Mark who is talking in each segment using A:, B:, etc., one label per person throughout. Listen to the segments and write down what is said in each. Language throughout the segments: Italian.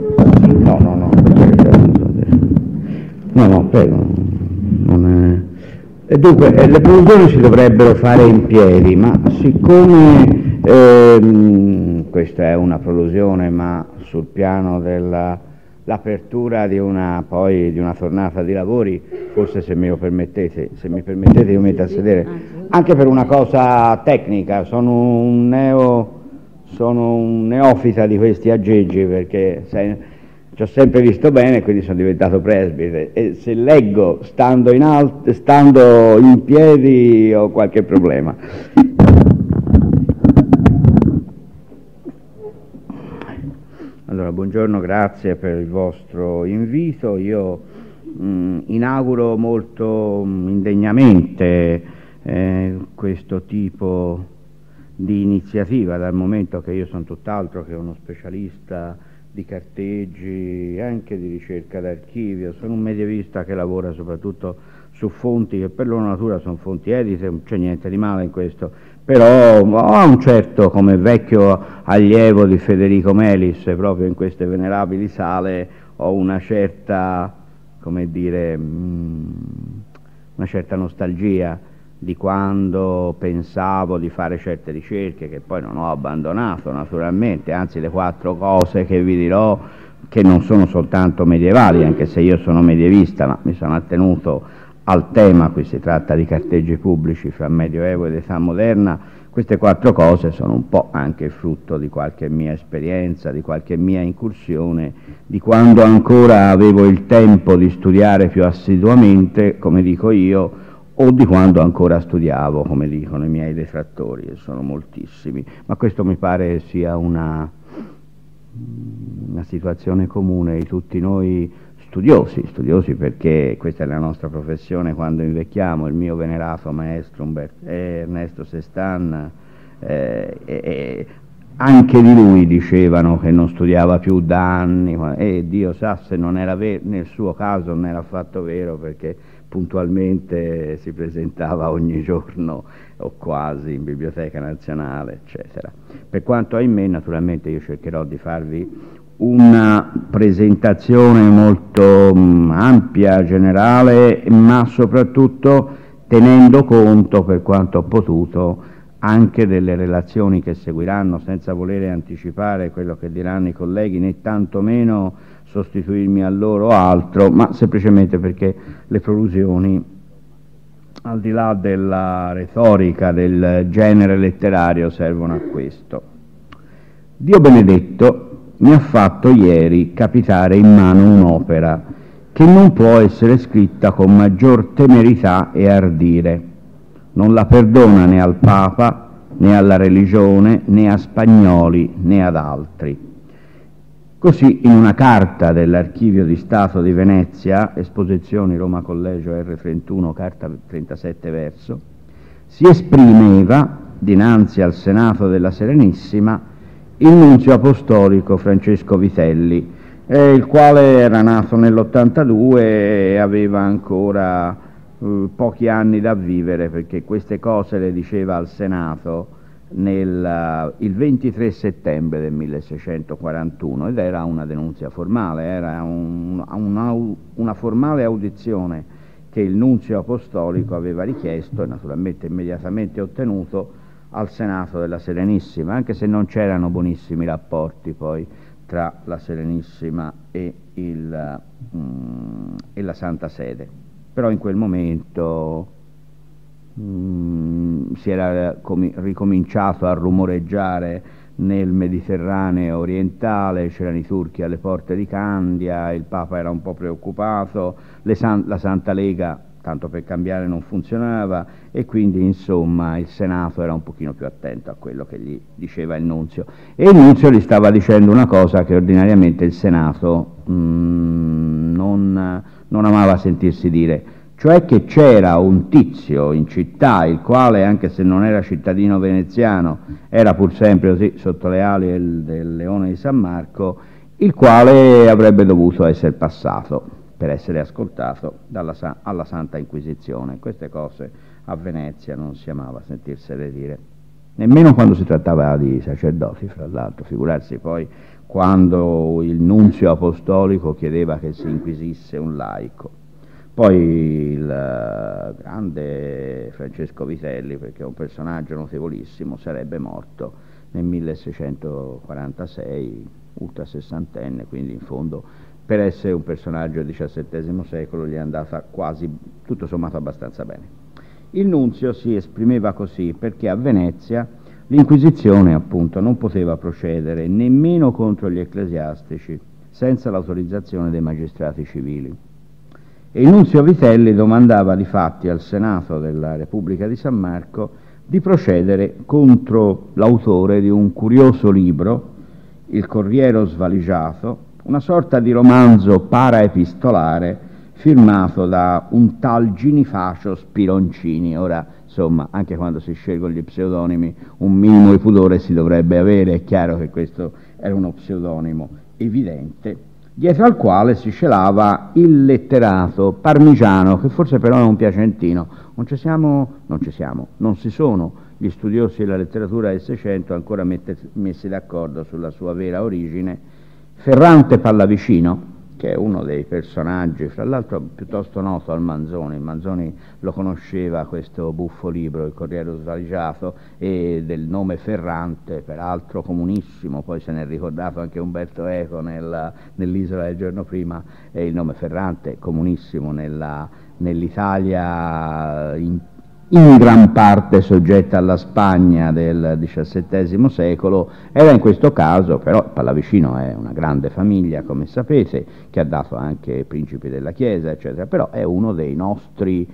A: No, no, no, no, no, prego. Non è... E dunque, le prolusioni si dovrebbero fare in piedi, ma siccome questa è una prolusione, ma sul piano dell'apertura di una tornata di lavori, forse se mi permettete io metto a sedere, anche per una cosa tecnica, sono un neofita di questi aggeggi, perché ci ho sempre visto bene, quindi sono diventato presbite, e se leggo stando in piedi ho qualche problema. Allora, buongiorno, grazie per il vostro invito. Io inauguro molto indegnamente questo tipo di iniziativa, dal momento che io sono tutt'altro che uno specialista di carteggi, anche di ricerca d'archivio. Sono un medievista che lavora soprattutto su fonti che per loro natura sono fonti edite, non c'è niente di male in questo, però ho un certo, come vecchio allievo di Federico Melis, proprio in queste venerabili sale, ho una certa, come dire, una certa nostalgia di quando pensavo di fare certe ricerche, che poi non ho abbandonato naturalmente, anzi le 4 cose che vi dirò, che non sono soltanto medievali, anche se io sono medievista, ma mi sono attenuto al tema. Qui si tratta di carteggi pubblici fra Medioevo ed età moderna. Queste 4 cose sono un po' anche frutto di qualche mia esperienza, di qualche mia incursione, di quando ancora avevo il tempo di studiare più assiduamente, come dico io, o di quando ancora studiavo, come dicono i miei detrattori, e sono moltissimi, ma questo mi pare sia una situazione comune di tutti noi studiosi perché questa è la nostra professione quando invecchiamo. Il mio venerato maestro Ernesto Sestan, anche di lui dicevano che non studiava più da anni, e Dio sa se non era vero, nel suo caso non era affatto vero, perché puntualmente si presentava ogni giorno o quasi in Biblioteca Nazionale, eccetera. Per quanto è in me, naturalmente io cercherò di farvi una presentazione molto ampia, generale, ma soprattutto tenendo conto, per quanto ho potuto, anche delle relazioni che seguiranno, senza volere anticipare quello che diranno i colleghi, né tantomeno sostituirmi a loro altro, ma semplicemente perché le prolusioni, al di là della retorica del genere letterario, servono a questo. Dio benedetto mi ha fatto ieri capitare in mano un'opera che non può essere scritta con maggior temerità e ardire. Non la perdona né al Papa, né alla religione, né a spagnoli, né ad altri. Così, in una carta dell'Archivio di Stato di Venezia, Esposizioni Roma Collegio R31, carta 37 verso, si esprimeva dinanzi al Senato della Serenissima il nunzio apostolico Francesco Vitelli, il quale era nato nell'82 e aveva ancora pochi anni da vivere, perché queste cose le diceva al Senato il 23 settembre del 1641, ed era una denunzia formale, era una formale audizione che il nunzio apostolico aveva richiesto e naturalmente immediatamente ottenuto al Senato della Serenissima, anche se non c'erano buonissimi rapporti poi tra la Serenissima e la Santa Sede. Però in quel momento si era ricominciato a rumoreggiare nel Mediterraneo orientale, c'erano i turchi alle porte di Candia, il Papa era un po' preoccupato, la Santa Lega, tanto per cambiare, non funzionava, e quindi insomma il Senato era un pochino più attento a quello che gli diceva il nunzio, e il nunzio gli stava dicendo una cosa che ordinariamente il Senato non amava sentirsi dire, cioè che c'era un tizio in città, il quale, anche se non era cittadino veneziano, era pur sempre così sotto le ali del Leone di San Marco, il quale avrebbe dovuto essere passato per essere ascoltato alla Santa Inquisizione. Queste cose a Venezia non si amava sentirsele dire, nemmeno quando si trattava di sacerdoti, fra l'altro, figurarsi poi quando il nunzio apostolico chiedeva che si inquisisse un laico. Poi il grande Francesco Vitelli, perché è un personaggio notevolissimo, sarebbe morto nel 1646, ultra sessantenne, quindi in fondo per essere un personaggio del XVII secolo gli è andata quasi, tutto sommato, abbastanza bene. Il nunzio si esprimeva così perché a Venezia l'Inquisizione, appunto, non poteva procedere nemmeno contro gli ecclesiastici senza l'autorizzazione dei magistrati civili. E il nunzio Vitelli domandava difatti al Senato della Repubblica di San Marco di procedere contro l'autore di un curioso libro, Il Corriero Svaligiato, una sorta di romanzo paraepistolare firmato da un tal Ginifacio Spironcini. Ora, insomma, anche quando si scelgono gli pseudonimi un minimo di pudore si dovrebbe avere, è chiaro che questo era uno pseudonimo evidente, dietro al quale si celava il letterato parmigiano, che forse però è un piacentino. Non si sono gli studiosi della letteratura del Seicento ancora messi d'accordo sulla sua vera origine. Ferrante Pallavicino, che è uno dei personaggi, fra l'altro piuttosto noto al Manzoni. Il Manzoni lo conosceva, questo buffo libro, Il Corriere Svaligiato, e del nome Ferrante, peraltro comunissimo, poi se ne è ricordato anche Umberto Eco nell'Isola del giorno prima, e il nome Ferrante, comunissimo nell'Italia in gran parte soggetta alla Spagna del XVII secolo. Era in questo caso, però Pallavicino è una grande famiglia, come sapete, che ha dato anche principi della Chiesa, eccetera, però è uno dei nostri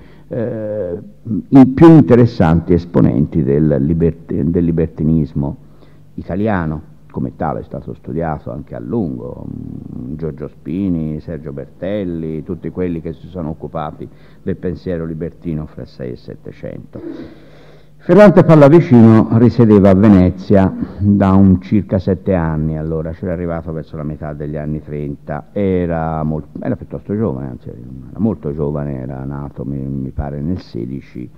A: più interessanti esponenti del libertinismo italiano. Come tale è stato studiato anche a lungo, Giorgio Spini, Sergio Bertelli, tutti quelli che si sono occupati del pensiero libertino fra 6 e 700. Ferrante Pallavicino risiedeva a Venezia da circa 7 anni, allora c'era arrivato verso la metà degli anni 30, era piuttosto giovane, anzi era molto giovane, era nato mi pare nel 16,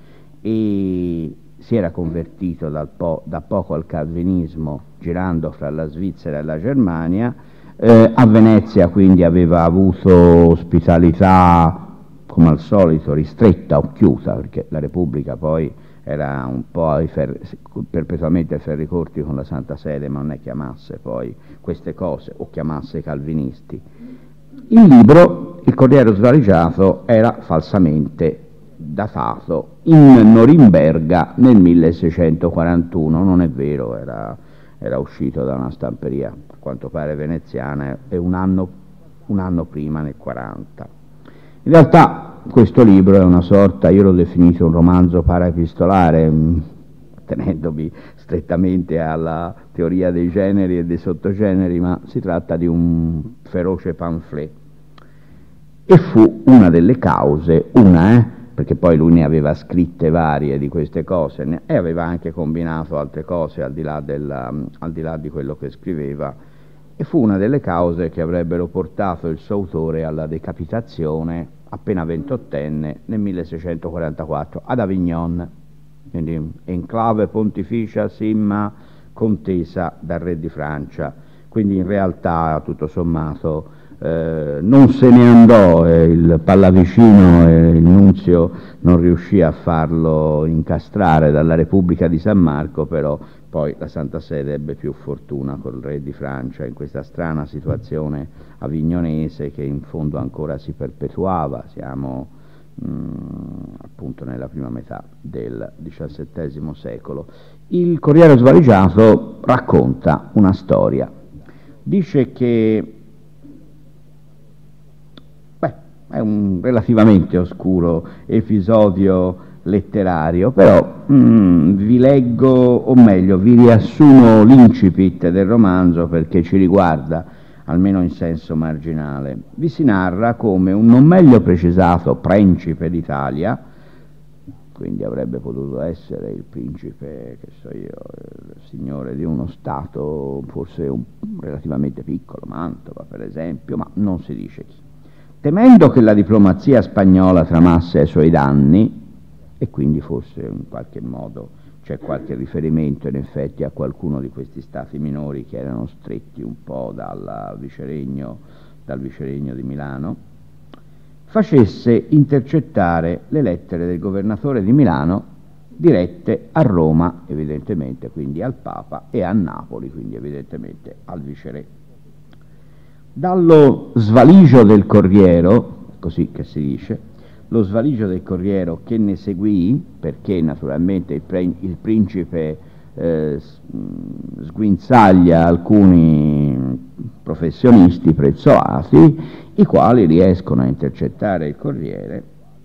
A: e si era convertito da poco al calvinismo girando fra la Svizzera e la Germania. A Venezia quindi aveva avuto ospitalità, come al solito, ristretta o chiusa, perché la Repubblica poi era un po' perpetuamente ai ferri corti con la Santa Sede, ma non è che amasse poi queste cose o chiamasse i calvinisti. Il libro, Il Corriere Svaligiato, era falsamente datato in Norimberga nel 1641, non è vero, era uscito da una stamperia, a quanto pare veneziana, e un anno prima, nel 40. In realtà questo libro è una sorta, io l'ho definito un romanzo paraepistolare, tenendomi strettamente alla teoria dei generi e dei sottogeneri, ma si tratta di un feroce pamphlet. E fu una delle cause, perché poi lui ne aveva scritte varie di queste cose e aveva anche combinato altre cose al di là di quello che scriveva, e fu una delle cause che avrebbero portato il suo autore alla decapitazione appena 28enne nel 1644 ad Avignon, quindi enclave pontificia simma contesa dal re di Francia. Quindi in realtà tutto sommato non se ne andò, il Pallavicino, il nunzio non riuscì a farlo incastrare dalla Repubblica di San Marco, però poi la Santa Sede ebbe più fortuna col re di Francia in questa strana situazione avignonese che in fondo ancora si perpetuava. Siamo appunto nella prima metà del XVII secolo. Il Corriere Svaligiato racconta una storia, dice che è un relativamente oscuro episodio letterario, però vi leggo, o meglio vi riassumo l'incipit del romanzo perché ci riguarda, almeno in senso marginale. Vi si narra come un non meglio precisato principe d'Italia, quindi avrebbe potuto essere il principe, che so io, il signore di uno stato forse relativamente piccolo, Mantova per esempio, ma non si dice chi, temendo che la diplomazia spagnola tramasse ai suoi danni, e quindi fosse in qualche modo c'è qualche riferimento in effetti a qualcuno di questi stati minori che erano stretti un po' dal viceregno di Milano, facesse intercettare le lettere del governatore di Milano dirette a Roma, evidentemente, quindi al Papa, e a Napoli, quindi evidentemente al viceré. Dallo svaligio del Corriero, così che si dice, lo svaligio del Corriero che ne seguì, perché naturalmente il principe sguinzaglia alcuni professionisti prezzolati, i quali riescono a intercettare il Corriere,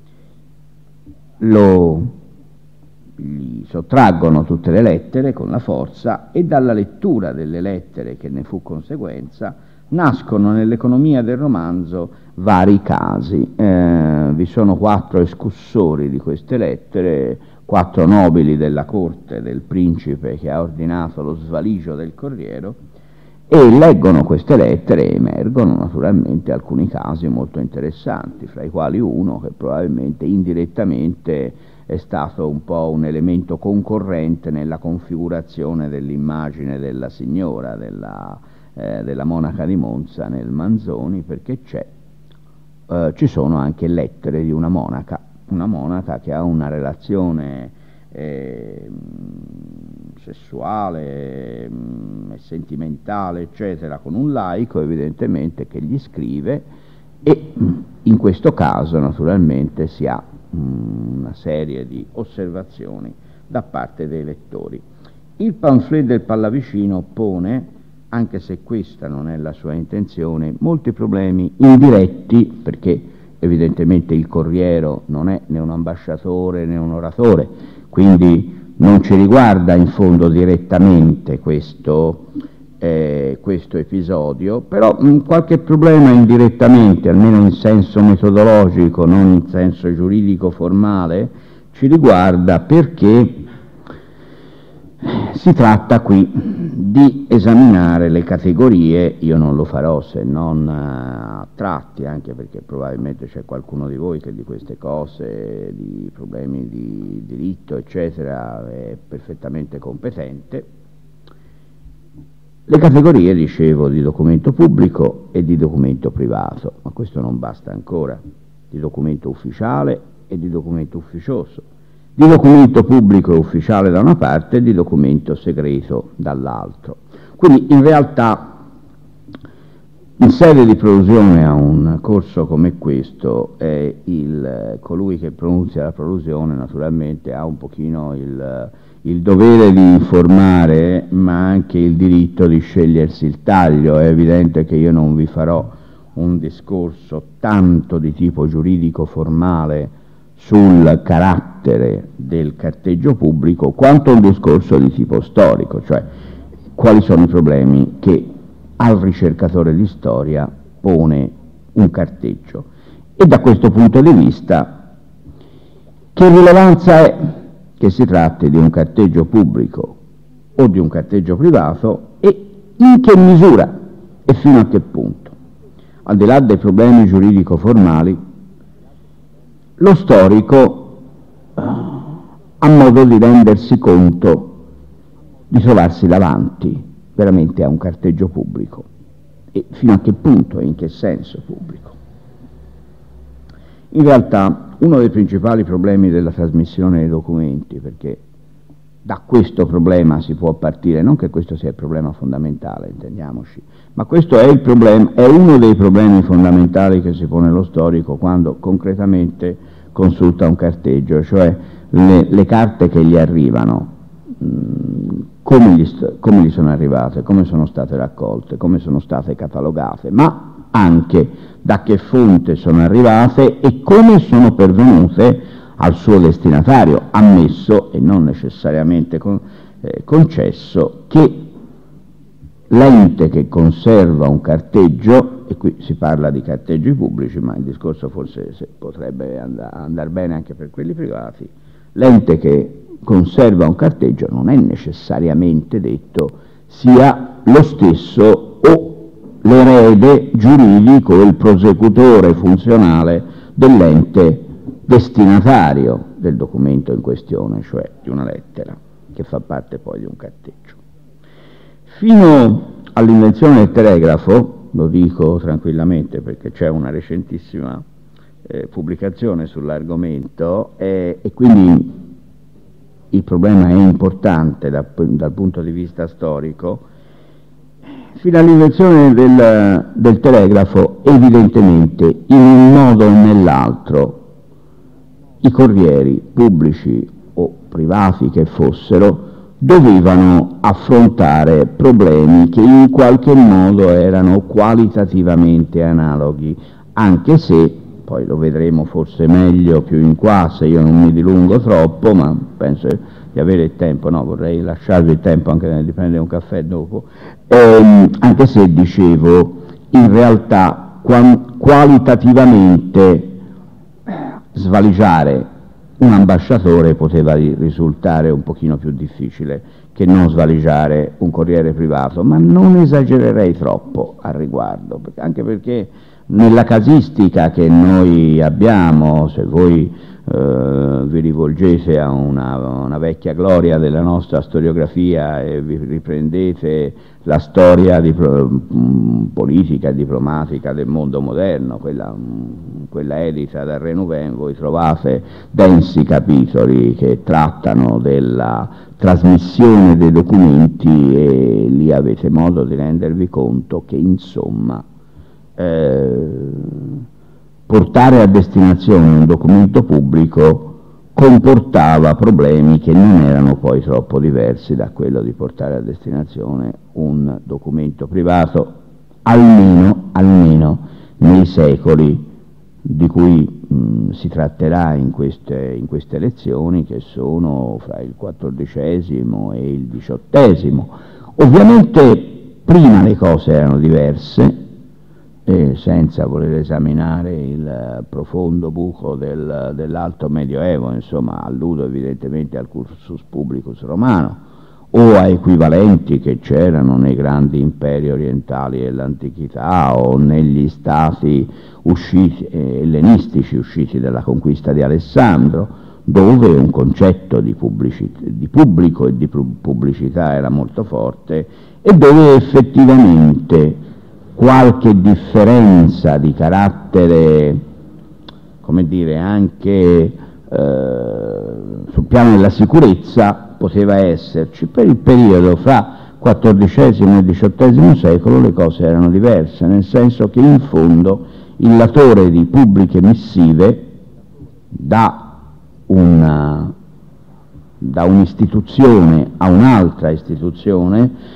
A: gli sottraggono tutte le lettere con la forza, e dalla lettura delle lettere che ne fu conseguenza nascono nell'economia del romanzo vari casi. Vi sono 4 escussori di queste lettere, 4 nobili della corte del principe che ha ordinato lo svaligio del Corriere, e leggono queste lettere e emergono naturalmente alcuni casi molto interessanti, fra i quali uno che probabilmente indirettamente è stato un po' un elemento concorrente nella configurazione dell'immagine della signora, della monaca di Monza nel Manzoni, perché ci sono anche lettere di una monaca che ha una relazione sessuale e sentimentale, eccetera, con un laico, evidentemente, che gli scrive, e in questo caso naturalmente si ha una serie di osservazioni da parte dei lettori. Il pamphlet del Pallavicino pone, anche se questa non è la sua intenzione, molti problemi indiretti, perché evidentemente il Corriere non è né un ambasciatore né un oratore, quindi non ci riguarda in fondo direttamente questo episodio, però qualche problema indirettamente, almeno in senso metodologico, non in senso giuridico formale, ci riguarda, perché si tratta qui di esaminare le categorie. Io non lo farò se non a tratti, anche perché probabilmente c'è qualcuno di voi che di queste cose, di problemi di diritto, eccetera, è perfettamente competente. Le categorie, dicevo, di documento pubblico e di documento privato, ma questo non basta ancora, di documento ufficiale e di documento ufficioso, di documento pubblico e ufficiale da una parte e di documento segreto dall'altro. Quindi in realtà in sede di prolusione a un corso come questo, colui che pronunzia la prolusione naturalmente ha un pochino il dovere di informare, ma anche il diritto di scegliersi il taglio. È evidente che io non vi farò un discorso tanto di tipo giuridico formale sul carattere del carteggio pubblico, quanto un discorso di tipo storico, cioè quali sono i problemi che al ricercatore di storia pone un carteggio. E da questo punto di vista, che rilevanza è che si tratti di un carteggio pubblico o di un carteggio privato, e in che misura e fino a che punto? Al di là dei problemi giuridico-formali, lo storico ha modo di rendersi conto di trovarsi davanti veramente a un carteggio pubblico, e fino a che punto e in che senso pubblico. In realtà uno dei principali problemi della trasmissione dei documenti, perché da questo problema si può partire, non che questo sia il problema fondamentale, intendiamoci, ma questo è uno dei problemi fondamentali che si pone lo storico quando concretamente consulta un carteggio, cioè le carte che gli arrivano, come gli sono arrivate, come sono state raccolte, come sono state catalogate, ma anche da che fonte sono arrivate e come sono pervenute al suo destinatario, ammesso e non necessariamente concesso che l'ente che conserva un carteggio, e qui si parla di carteggi pubblici, ma il discorso forse potrebbe andare bene anche per quelli privati, l'ente che conserva un carteggio non è necessariamente detto sia lo stesso o l'erede giuridico o il prosecutore funzionale dell'ente destinatario del documento in questione, cioè di una lettera. che fa parte poi di un carteggio. Fino all'invenzione del telegrafo, lo dico tranquillamente perché c'è una recentissima pubblicazione sull'argomento, e quindi il problema è importante dal punto di vista storico. Fino all'invenzione del telegrafo, evidentemente, in un modo o nell'altro, i corrieri pubblici o privati che fossero dovevano affrontare problemi che in qualche modo erano qualitativamente analoghi, anche se, poi lo vedremo forse meglio più in qua se io non mi dilungo troppo, ma penso di avere il tempo, no, vorrei lasciarvi il tempo anche di prendere un caffè dopo, anche se dicevo, in realtà qualitativamente svaligiare un ambasciatore poteva risultare un pochino più difficile che non svaligiare un corriere privato, ma non esagererei troppo al riguardo, anche perché nella casistica che noi abbiamo, se voi vi rivolgete a una vecchia gloria della nostra storiografia e vi riprendete la storia politica e diplomatica del mondo moderno, quella edita dal Renouven, voi trovate densi capitoli che trattano della trasmissione dei documenti e lì avete modo di rendervi conto che insomma portare a destinazione un documento pubblico comportava problemi che non erano poi troppo diversi da quello di portare a destinazione un documento privato, almeno nei secoli di cui si tratterà in queste lezioni, che sono fra il XIV e il XVIII. Ovviamente prima le cose erano diverse, senza voler esaminare il profondo buco dell'Alto Medioevo, insomma alludo evidentemente al cursus publicus romano o a equivalenti che c'erano nei grandi imperi orientali dell'antichità o negli stati ellenistici usciti dalla conquista di Alessandro, dove un concetto di pubblico e di pubblicità era molto forte e dove effettivamente qualche differenza di carattere, come dire, anche sul piano della sicurezza poteva esserci. Per il periodo fra XIV e XVIII secolo le cose erano diverse, nel senso che in fondo il latore di pubbliche missive da un'istituzione a un'altra istituzione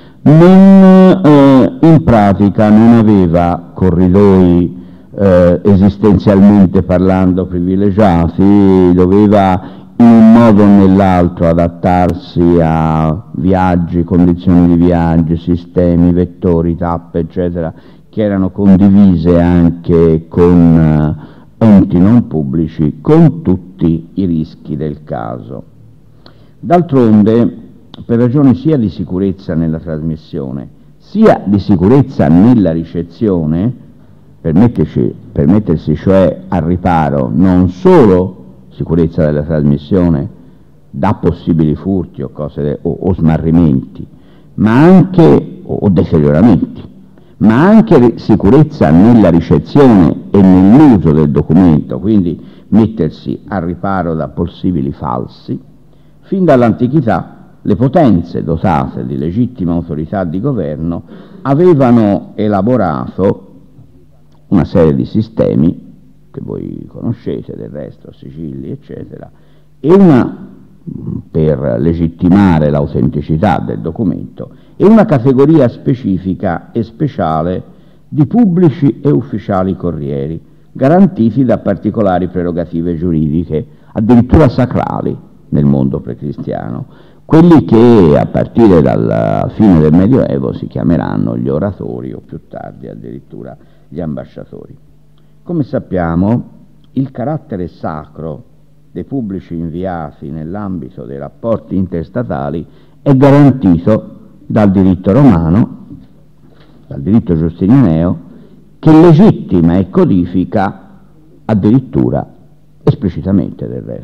A: in pratica non aveva corridoi esistenzialmente parlando privilegiati, doveva in un modo o nell'altro adattarsi a viaggi, condizioni di viaggi, sistemi, vettori, tappe, eccetera, che erano condivise anche con enti non pubblici, con tutti i rischi del caso. D'altronde, per ragioni sia di sicurezza nella trasmissione, sia di sicurezza nella ricezione, per mettersi cioè al riparo non solo sicurezza della trasmissione da possibili furti o o smarrimenti, ma anche o deterioramenti, ma anche sicurezza nella ricezione e nell'uso del documento, quindi mettersi al riparo da possibili falsi. Fin dall'antichità le potenze dotate di legittima autorità di governo avevano elaborato una serie di sistemi che voi conoscete del resto, sigilli eccetera, e una per legittimare l'autenticità del documento e una categoria specifica e speciale di pubblici e ufficiali corrieri garantiti da particolari prerogative giuridiche, addirittura sacrali nel mondo precristiano, quelli che a partire dalla fine del Medioevo si chiameranno gli oratori o più tardi addirittura gli ambasciatori. Come sappiamo, il carattere sacro dei pubblici inviati nell'ambito dei rapporti interstatali è garantito dal diritto romano, dal diritto giustinianeo, che legittima e codifica addirittura esplicitamente del resto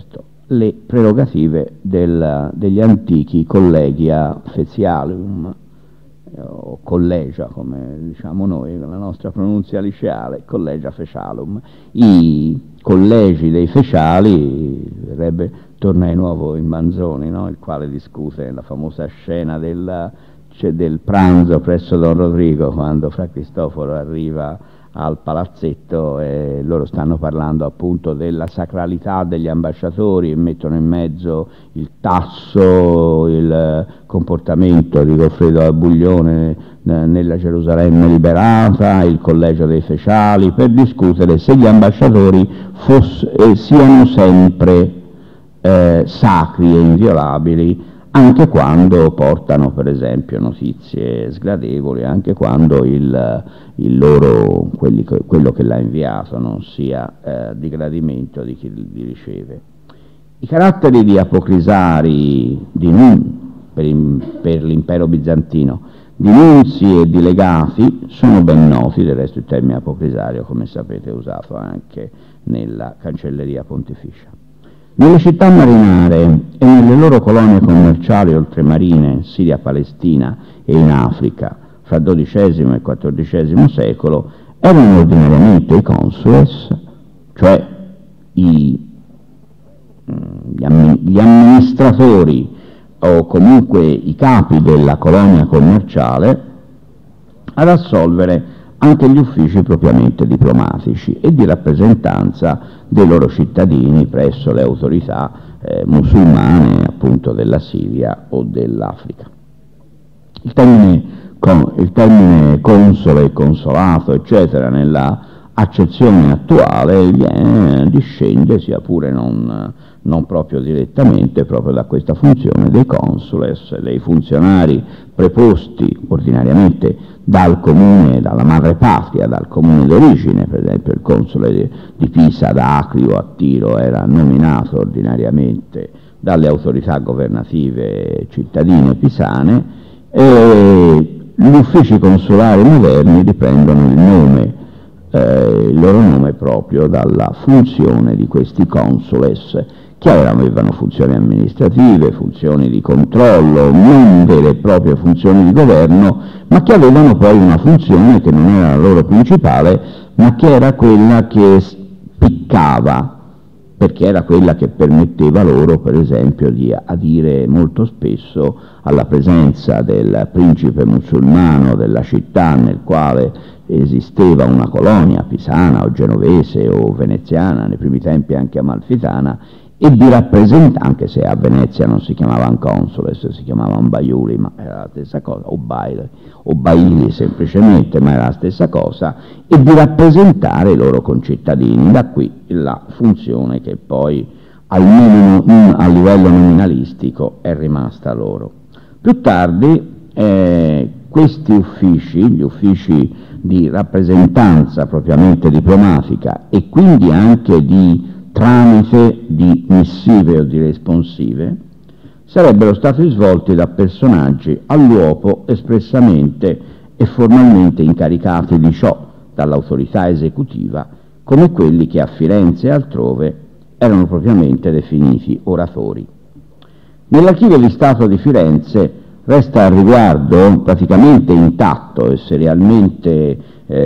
A: le prerogative degli antichi collegia fecialium, o collegia, come diciamo noi, con la nostra pronunzia liceale, collegia fecialum. I collegi dei feciali, torna di nuovo il Manzoni, no? Il quale discute la famosa scena del pranzo presso Don Rodrigo, quando Fra Cristoforo arriva al palazzetto e loro stanno parlando appunto della sacralità degli ambasciatori e mettono in mezzo il tasso, il comportamento di Goffredo da Buglione nella Gerusalemme liberata, il collegio dei feciali, per discutere se gli ambasciatori siano sempre sacri e inviolabili, anche quando portano per esempio notizie sgradevoli, anche quando quello che l'ha inviato non sia di gradimento di chi li riceve. I caratteri di apocrisari di per l'impero bizantino, di nunzi e di legati, sono ben noti. Del resto il termine apocrisario, come sapete, è usato anche nella cancelleria pontificia. Nelle città marinare e nelle loro colonie commerciali oltremarine in Siria, Palestina e in Africa, fra XII e XIV secolo, erano ordinariamente i consules, cioè gli amministratori o comunque i capi della colonia commerciale, ad assolvere anche gli uffici propriamente diplomatici e di rappresentanza dei loro cittadini presso le autorità musulmane, appunto della Siria o dell'Africa. Il termine console, consolato, eccetera, nella accezione attuale discende, sia pure non proprio direttamente, proprio da questa funzione dei consules, dei funzionari preposti ordinariamente dal comune, dalla madrepatria, dal comune d'origine. Per esempio il console di Pisa da Acrio a Tiro era nominato ordinariamente dalle autorità governative cittadine pisane, e gli uffici consolari moderni riprendono il loro nome proprio dalla funzione di questi consules, che avevano funzioni amministrative, funzioni di controllo, non vere e proprie funzioni di governo, ma che avevano poi una funzione che non era la loro principale, ma che era quella che spiccava, perché era quella che permetteva loro, per esempio, di adire molto spesso alla presenza del principe musulmano della città nel quale esisteva una colonia pisana o genovese o veneziana, nei primi tempi anche amalfitana, e di rappresentare, anche se a Venezia non si chiamavano consules, si chiamavano baiuli, ma era la stessa cosa, o baili semplicemente, ma era la stessa cosa, e di rappresentare i loro concittadini. Da qui la funzione che poi, almeno a livello nominalistico, è rimasta loro. Più tardi questi uffici, gli uffici di rappresentanza propriamente diplomatica e quindi anche di tramite di missive o di responsive, sarebbero stati svolti da personaggi all'uopo espressamente e formalmente incaricati di ciò dall'autorità esecutiva, come quelli che a Firenze e altrove erano propriamente definiti oratori. Nell'archivio di Stato di Firenze resta al riguardo praticamente intatto e serialmente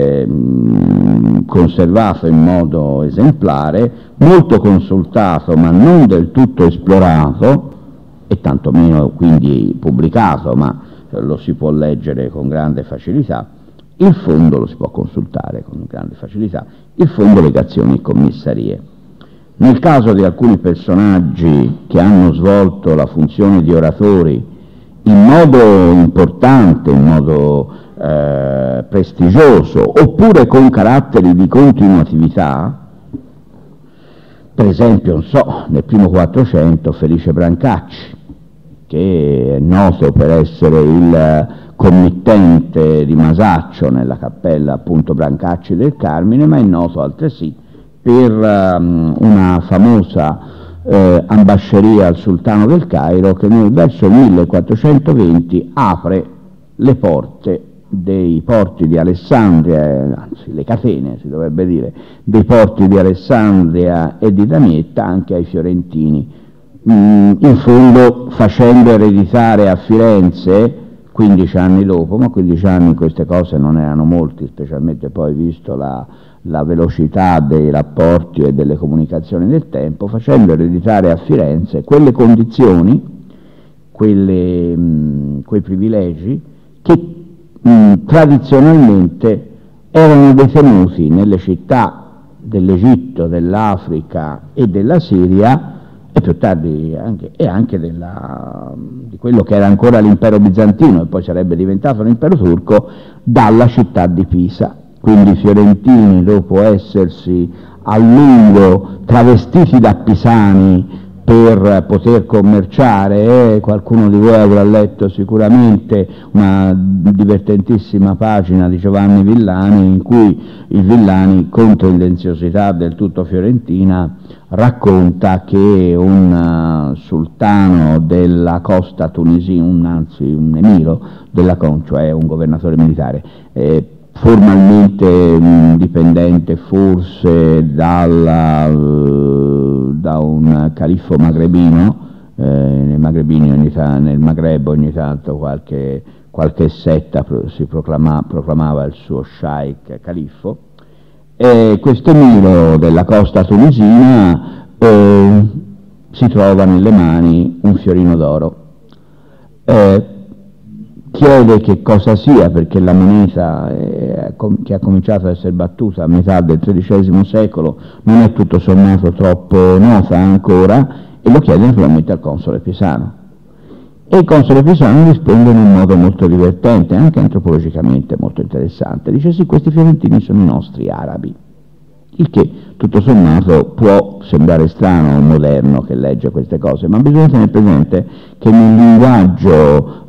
A: conservato in modo esemplare, molto consultato ma non del tutto esplorato, e tantomeno quindi pubblicato, ma lo si può leggere con grande facilità, il fondo lo si può consultare con grande facilità, il fondo legazioni e commissarie. Nel caso di alcuni personaggi che hanno svolto la funzione di oratori in modo importante, in modo prestigioso, oppure con caratteri di continuatività, per esempio, non so, nel primo 400 Felice Brancacci, che è noto per essere il committente di Masaccio nella cappella appunto Brancacci del Carmine, ma è noto altresì per una famosa ambasceria al sultano del Cairo che verso il 1420 apre le porte dei porti di Alessandria, anzi le catene si dovrebbe dire, dei porti di Alessandria e di Damietta anche ai fiorentini, in fondo facendo ereditare a Firenze 15 anni dopo, ma 15 anni queste cose non erano molti, specialmente poi visto la velocità dei rapporti e delle comunicazioni del tempo, facendo ereditare a Firenze quelle condizioni, quei privilegi che tradizionalmente erano detenuti nelle città dell'Egitto, dell'Africa e della Siria, e più tardi anche di quello che era ancora l'impero bizantino e poi sarebbe diventato l'impero turco, dalla città di Pisa. Quindi i fiorentini, dopo essersi a lungo travestiti da pisani per poter commerciare, qualcuno di voi avrà letto sicuramente una divertentissima pagina di Giovanni Villani in cui il Villani, con tendenziosità del tutto fiorentina, racconta che un sultano della costa tunisina, anzi un emiro della cioè un governatore militare, formalmente dipendente forse da un califfo magrebino, nel Maghreb ogni tanto qualche setta si proclamava il suo sheikh califfo, e questo emiro della costa tunisina si trova nelle mani un fiorino d'oro. Chiede che cosa sia, perché la moneta che ha cominciato ad essere battuta a metà del XIII secolo non è tutto sommato troppo nota ancora, e lo chiede naturalmente al console pisano. E il console pisano risponde in un modo molto divertente, anche antropologicamente molto interessante. Dice: sì, questi fiorentini sono i nostri arabi. Il che, tutto sommato, può sembrare strano a un moderno che legge queste cose, ma bisogna tenere presente che nel linguaggio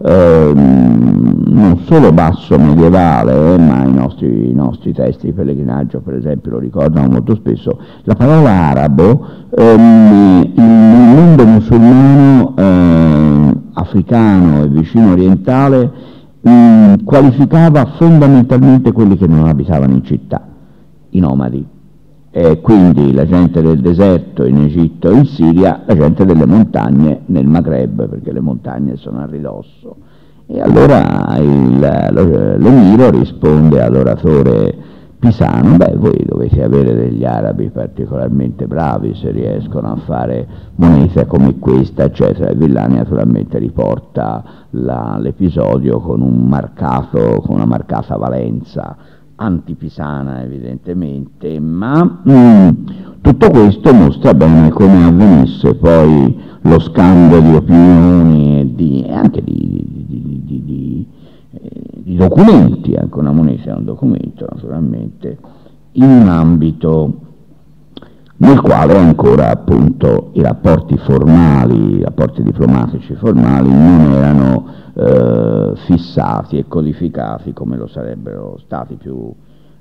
A: non solo basso medievale, ma i nostri testi di pellegrinaggio, per esempio, lo ricordano molto spesso, la parola arabo nel mondo musulmano, africano e vicino orientale qualificava fondamentalmente quelli che non abitavano in città, i nomadi. Quindi la gente del deserto in Egitto e in Siria, la gente delle montagne nel Maghreb, perché le montagne sono a ridosso. E allora l'emiro risponde all'oratore pisano: beh, voi dovete avere degli arabi particolarmente bravi se riescono a fare monete come questa, eccetera. E Villani naturalmente riporta l'episodio con una marcata valenza antipisana evidentemente, ma tutto questo mostra bene come avvenisse poi lo scambio di opinioni e anche di documenti. Anche una moneta è un documento, naturalmente, in un ambito nel quale ancora appunto i rapporti formali, i rapporti diplomatici formali non erano fissati e codificati come lo sarebbero stati più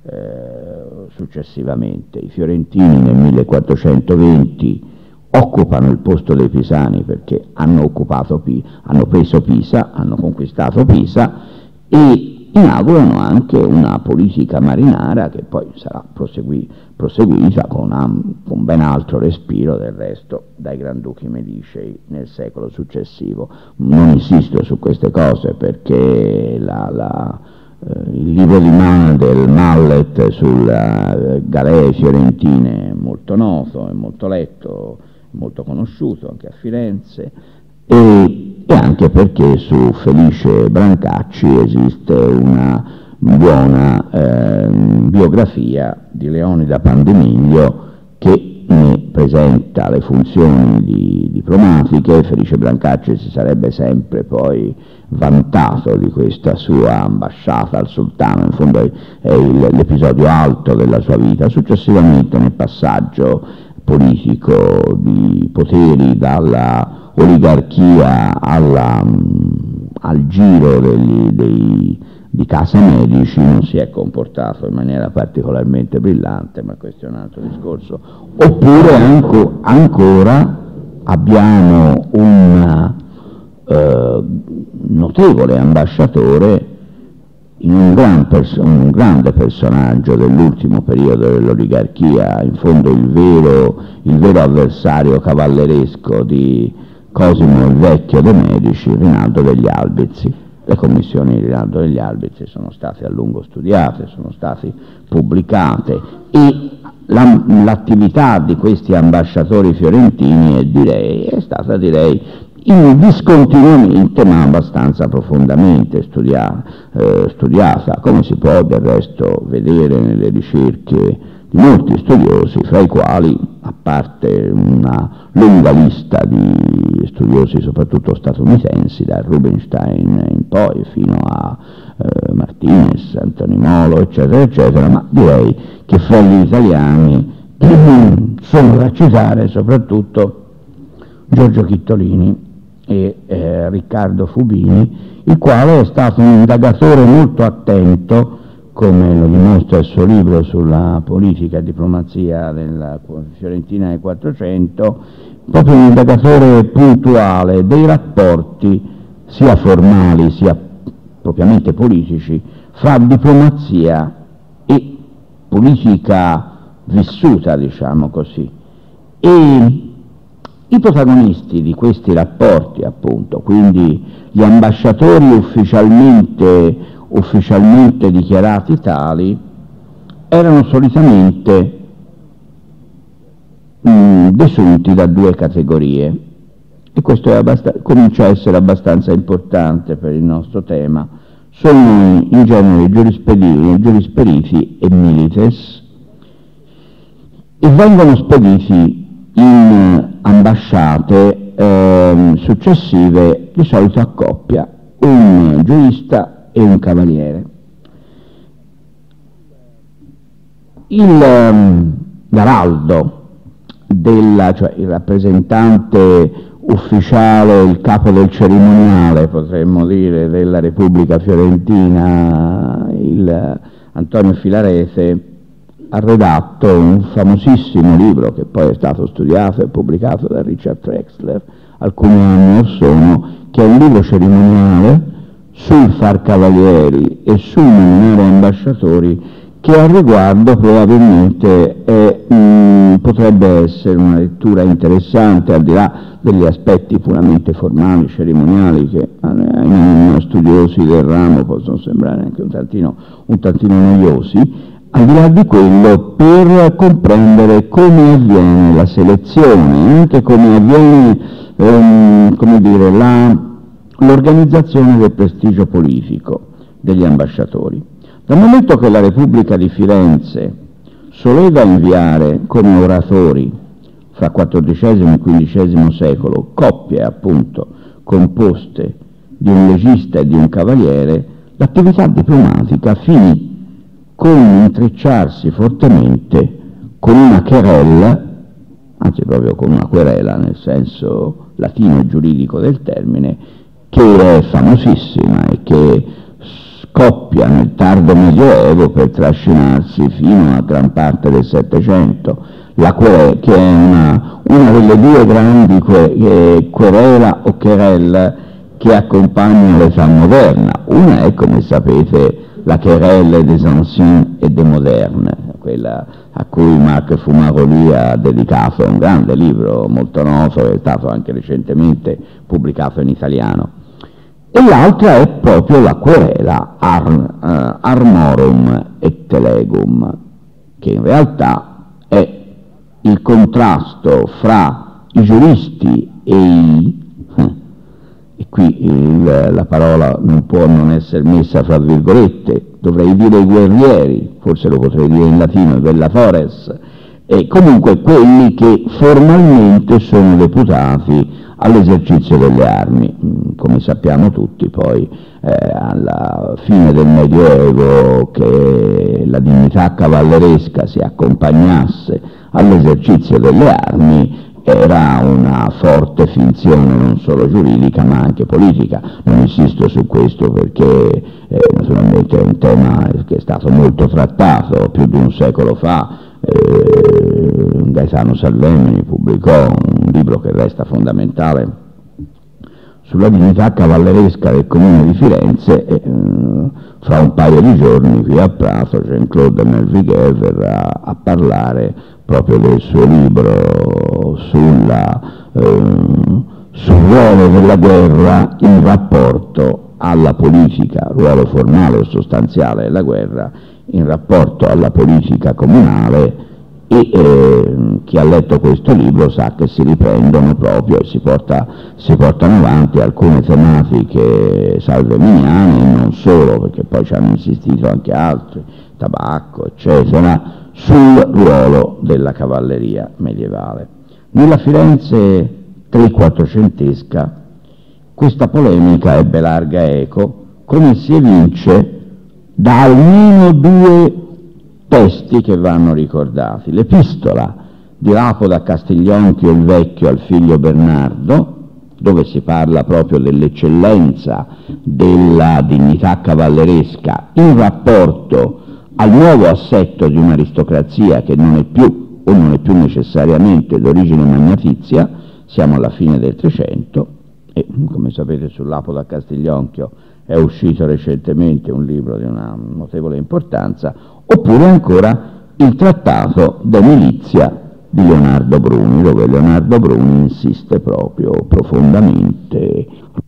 A: successivamente. I fiorentini nel 1420 occupano il posto dei pisani perché hanno preso Pisa, hanno conquistato Pisa e inaugurano anche una politica marinara che poi sarà proseguita con ben altro respiro del resto dai Granduchi Medicei nel secolo successivo. Non insisto su queste cose perché il libro di del Mallet sulle galee fiorentine è molto noto, è molto letto, molto conosciuto anche a Firenze, e anche perché su Felice Brancacci esiste una buona biografia di Leonida Pandemiglio che ne presenta le funzioni diplomatiche. Felice Brancacci si sarebbe sempre poi vantato di questa sua ambasciata al sultano, in fondo è l'episodio alto della sua vita. Successivamente, nel passaggio politico di poteri dalla oligarchia al giro di Casa Medici, non si è comportato in maniera particolarmente brillante, ma questo è un altro discorso. Oppure ancora abbiamo un notevole ambasciatore un grande personaggio dell'ultimo periodo dell'oligarchia, in fondo il vero avversario cavalleresco di Cosimo il Vecchio de' Medici, Rinaldo degli Albizzi. Le commissioni di Rinaldo degli Albizzi sono state a lungo studiate, sono state pubblicate e l'attività di questi ambasciatori fiorentini è stata discontinuamente ma abbastanza profondamente studiata, come si può del resto vedere nelle ricerche di molti studiosi, fra i quali, a parte una lunga lista di studiosi soprattutto statunitensi, da Rubinstein in poi fino a Martinez, Antonimolo, eccetera, eccetera, ma direi che fra gli italiani sono da citare soprattutto Giorgio Chittolini e Riccardo Fubini, il quale è stato un indagatore molto attento, come lo dimostra il suo libro sulla politica e diplomazia della Fiorentina del Quattrocento, proprio un indagatore puntuale dei rapporti sia formali sia propriamente politici fra diplomazia e politica vissuta, diciamo così. E i protagonisti di questi rapporti, appunto, quindi gli ambasciatori ufficialmente dichiarati tali, erano solitamente desunti da due categorie, e questo comincia a essere abbastanza importante per il nostro tema. Sono in genere giurisperiti e milites, e vengono spediti in ambasciate successive, di solito a coppia, un giurista e un cavaliere. L'araldo, cioè il rappresentante ufficiale, il capo del cerimoniale, potremmo dire, della Repubblica Fiorentina, il Antonio Filarete, ha redatto un famosissimo libro che poi è stato studiato e pubblicato da Richard Trexler alcuni anni or sono, che è un libro cerimoniale sul far cavalieri e sul nominare ambasciatori, che al riguardo probabilmente potrebbe essere una lettura interessante, al di là degli aspetti puramente formali, cerimoniali, che ai studiosi del ramo possono sembrare anche un tantino noiosi. Al di là di quello, per comprendere come avviene la selezione, anche come avviene l'organizzazione del prestigio politico degli ambasciatori. Dal momento che la Repubblica di Firenze soleva inviare come oratori fra XIV e XV secolo coppie, appunto, composte di un legista e di un cavaliere, l'attività diplomatica finì con intrecciarsi fortemente con una querela, anzi proprio con una querela nel senso latino e giuridico del termine, che è famosissima e che scoppia nel tardo Medioevo per trascinarsi fino a gran parte del Settecento, che è una delle due grandi querela o querelle che accompagnano l'età moderna. Una è, come sapete, la querelle des anciens et des modernes, quella a cui Marc Fumaroli ha dedicato un grande libro molto noto, che è stato anche recentemente pubblicato in italiano. E l'altra è proprio la querela Armorum et Telegum, che in realtà è il contrasto fra i giuristi e qui la parola non può non essere messa fra virgolette, dovrei dire i guerrieri, forse lo potrei dire in latino, i vellatores, e comunque quelli che formalmente sono deputati all'esercizio delle armi. Come sappiamo tutti, poi alla fine del Medioevo, che la dignità cavalleresca si accompagnasse all'esercizio delle armi era una forte finzione non solo giuridica ma anche politica. Non insisto su questo perché naturalmente è un tema che è stato molto trattato. Più di un secolo fa Gaetano Salvemini pubblicò un libro che resta fondamentale
B: sulla dignità cavalleresca del Comune di Firenze e fra un paio di giorni qui a Prato Jean-Claude Melviguer verrà a parlare proprio del suo libro sul ruolo della guerra in rapporto alla politica, ruolo formale o sostanziale della guerra in rapporto alla politica comunale, e chi ha letto questo libro sa che si riprendono proprio e si portano avanti alcune tematiche salveminiane e non solo, perché poi ci hanno insistito anche altri, tabacco, eccetera, sul ruolo della cavalleria medievale. Nella Firenze 3-400esca questa polemica ebbe larga eco, come si evince da almeno due testi che vanno ricordati: l'epistola di Lapo da Castiglionchio il Vecchio al figlio Bernardo, dove si parla proprio dell'eccellenza della dignità cavalleresca in rapporto al nuovo assetto di un'aristocrazia che non è più necessariamente d'origine magnatizia. Siamo alla fine del 300 e, come sapete, sul Lapo da Castiglionchio è uscito recentemente un libro di una notevole importanza, oppure ancora il Trattato de Milizia di Leonardo Bruni, dove Leonardo Bruni insiste proprio profondamente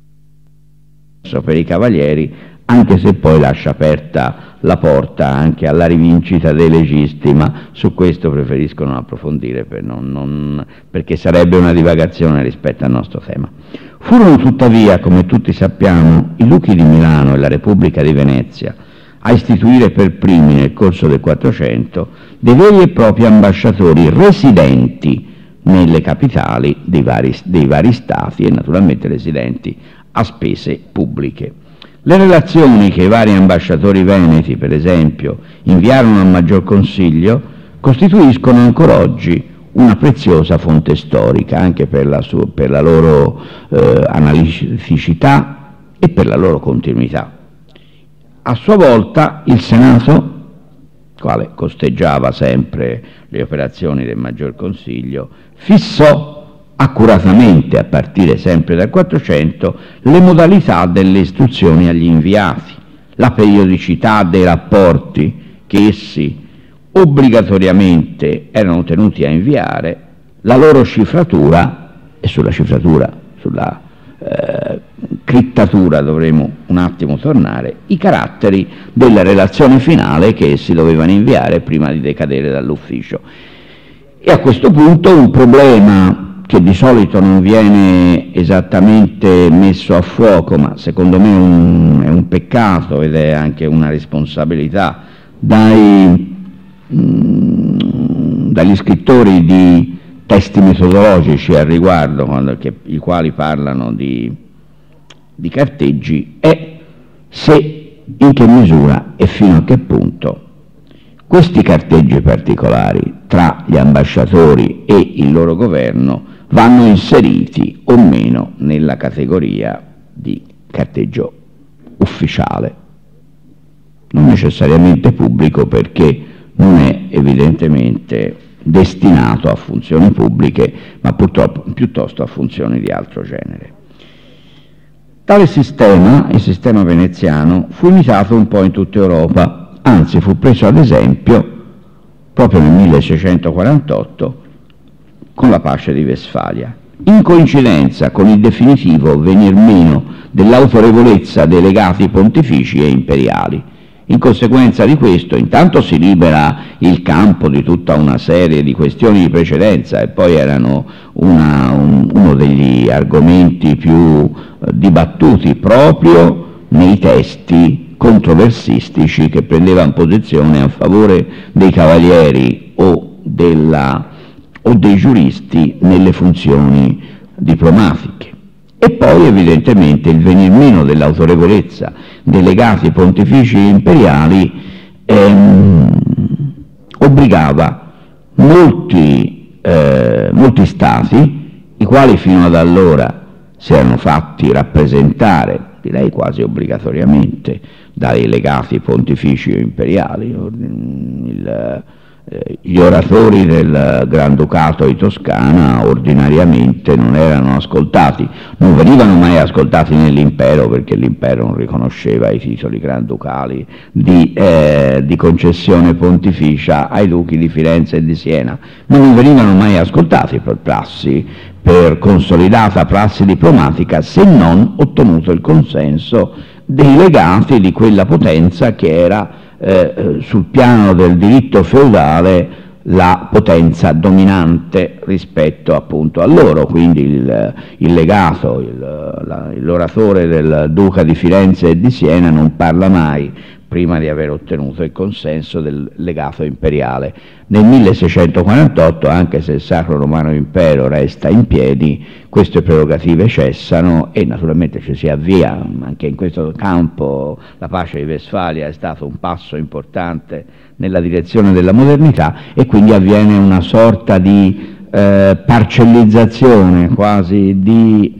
B: per i cavalieri, anche se poi lascia aperta la porta anche alla rivincita dei legisti, ma su questo preferisco non approfondire perché sarebbe una divagazione rispetto al nostro tema. Furono tuttavia, come tutti sappiamo, i duchi di Milano e la Repubblica di Venezia a istituire per primi nel corso del 400 dei veri e propri ambasciatori residenti nelle capitali dei vari stati e naturalmente residenti a spese pubbliche. Le relazioni che i vari ambasciatori veneti, per esempio, inviarono al Maggior Consiglio costituiscono ancora oggi una preziosa fonte storica, anche per la loro analiticità e per la loro continuità. A sua volta il Senato, quale costeggiava sempre le operazioni del Maggior Consiglio, fissò accuratamente, a partire sempre dal 400, le modalità delle istruzioni agli inviati, la periodicità dei rapporti che essi obbligatoriamente erano tenuti a inviare, la loro cifratura, e sulla crittatura dovremo un attimo tornare, i caratteri della relazione finale che essi dovevano inviare prima di decadere dall'ufficio. E a questo punto un problema che di solito non viene esattamente messo a fuoco, ma secondo me è un peccato ed è anche una responsabilità dagli scrittori di testi metodologici al riguardo, i quali parlano di carteggi, è in che misura e fino a che punto questi carteggi particolari tra gli ambasciatori e il loro governo vanno inseriti o meno nella categoria di carteggio ufficiale, non necessariamente pubblico, perché non è evidentemente destinato a funzioni pubbliche, ma piuttosto a funzioni di altro genere. Tale sistema, il sistema veneziano, fu imitato un po' in tutta Europa, anzi fu preso ad esempio proprio nel 1648 con la pace di Westfalia, in coincidenza con il definitivo venir meno dell'autorevolezza dei legati pontifici e imperiali. In conseguenza di questo, intanto si libera il campo di tutta una serie di questioni di precedenza, e poi erano uno degli argomenti più dibattuti proprio nei testi controversistici che prendevano posizione a favore dei cavalieri o dei giuristi nelle funzioni diplomatiche. E poi evidentemente il venir meno dell'autorevolezza dei legati pontifici e imperiali obbligava molti stati, i quali fino ad allora si erano fatti rappresentare, direi quasi obbligatoriamente, dai legati pontifici o imperiali. Gli oratori del Granducato di Toscana ordinariamente non erano ascoltati, non venivano mai ascoltati nell'impero, perché l'impero non riconosceva i titoli granducali di concessione pontificia ai duchi di Firenze e di Siena, ma non venivano mai ascoltati per consolidata prassi diplomatica, se non ottenuto il consenso dei legati di quella potenza che era sul piano del diritto feudale la potenza dominante rispetto appunto a loro, quindi il legato, l'oratore del duca di Firenze e di Siena non parla mai prima di aver ottenuto il consenso del legato imperiale. Nel 1648, anche se il Sacro Romano Impero resta in piedi, queste prerogative cessano e naturalmente ci si avvia. Anche in questo campo la pace di Westfalia è stato un passo importante nella direzione della modernità, e quindi avviene una sorta di parcellizzazione, quasi di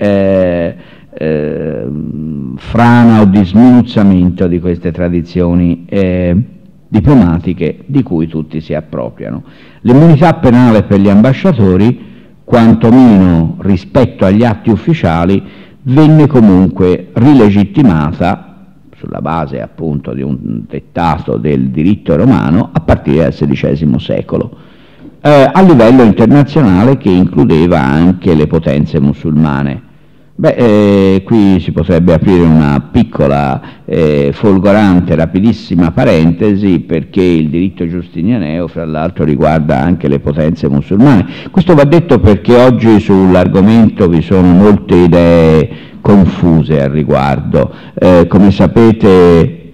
B: frana o di sminuzzamento di queste tradizioni diplomatiche di cui tutti si appropriano. L'immunità penale per gli ambasciatori, quantomeno rispetto agli atti ufficiali, venne comunque rilegittimata sulla base appunto di un dettato del diritto romano a partire dal XVI secolo, a livello internazionale, che includeva anche le potenze musulmane. Qui si potrebbe aprire una piccola, folgorante, rapidissima parentesi, perché il diritto giustinianeo, fra l'altro, riguarda anche le potenze musulmane. Questo va detto perché oggi sull'argomento vi sono molte idee confuse al riguardo. Come sapete,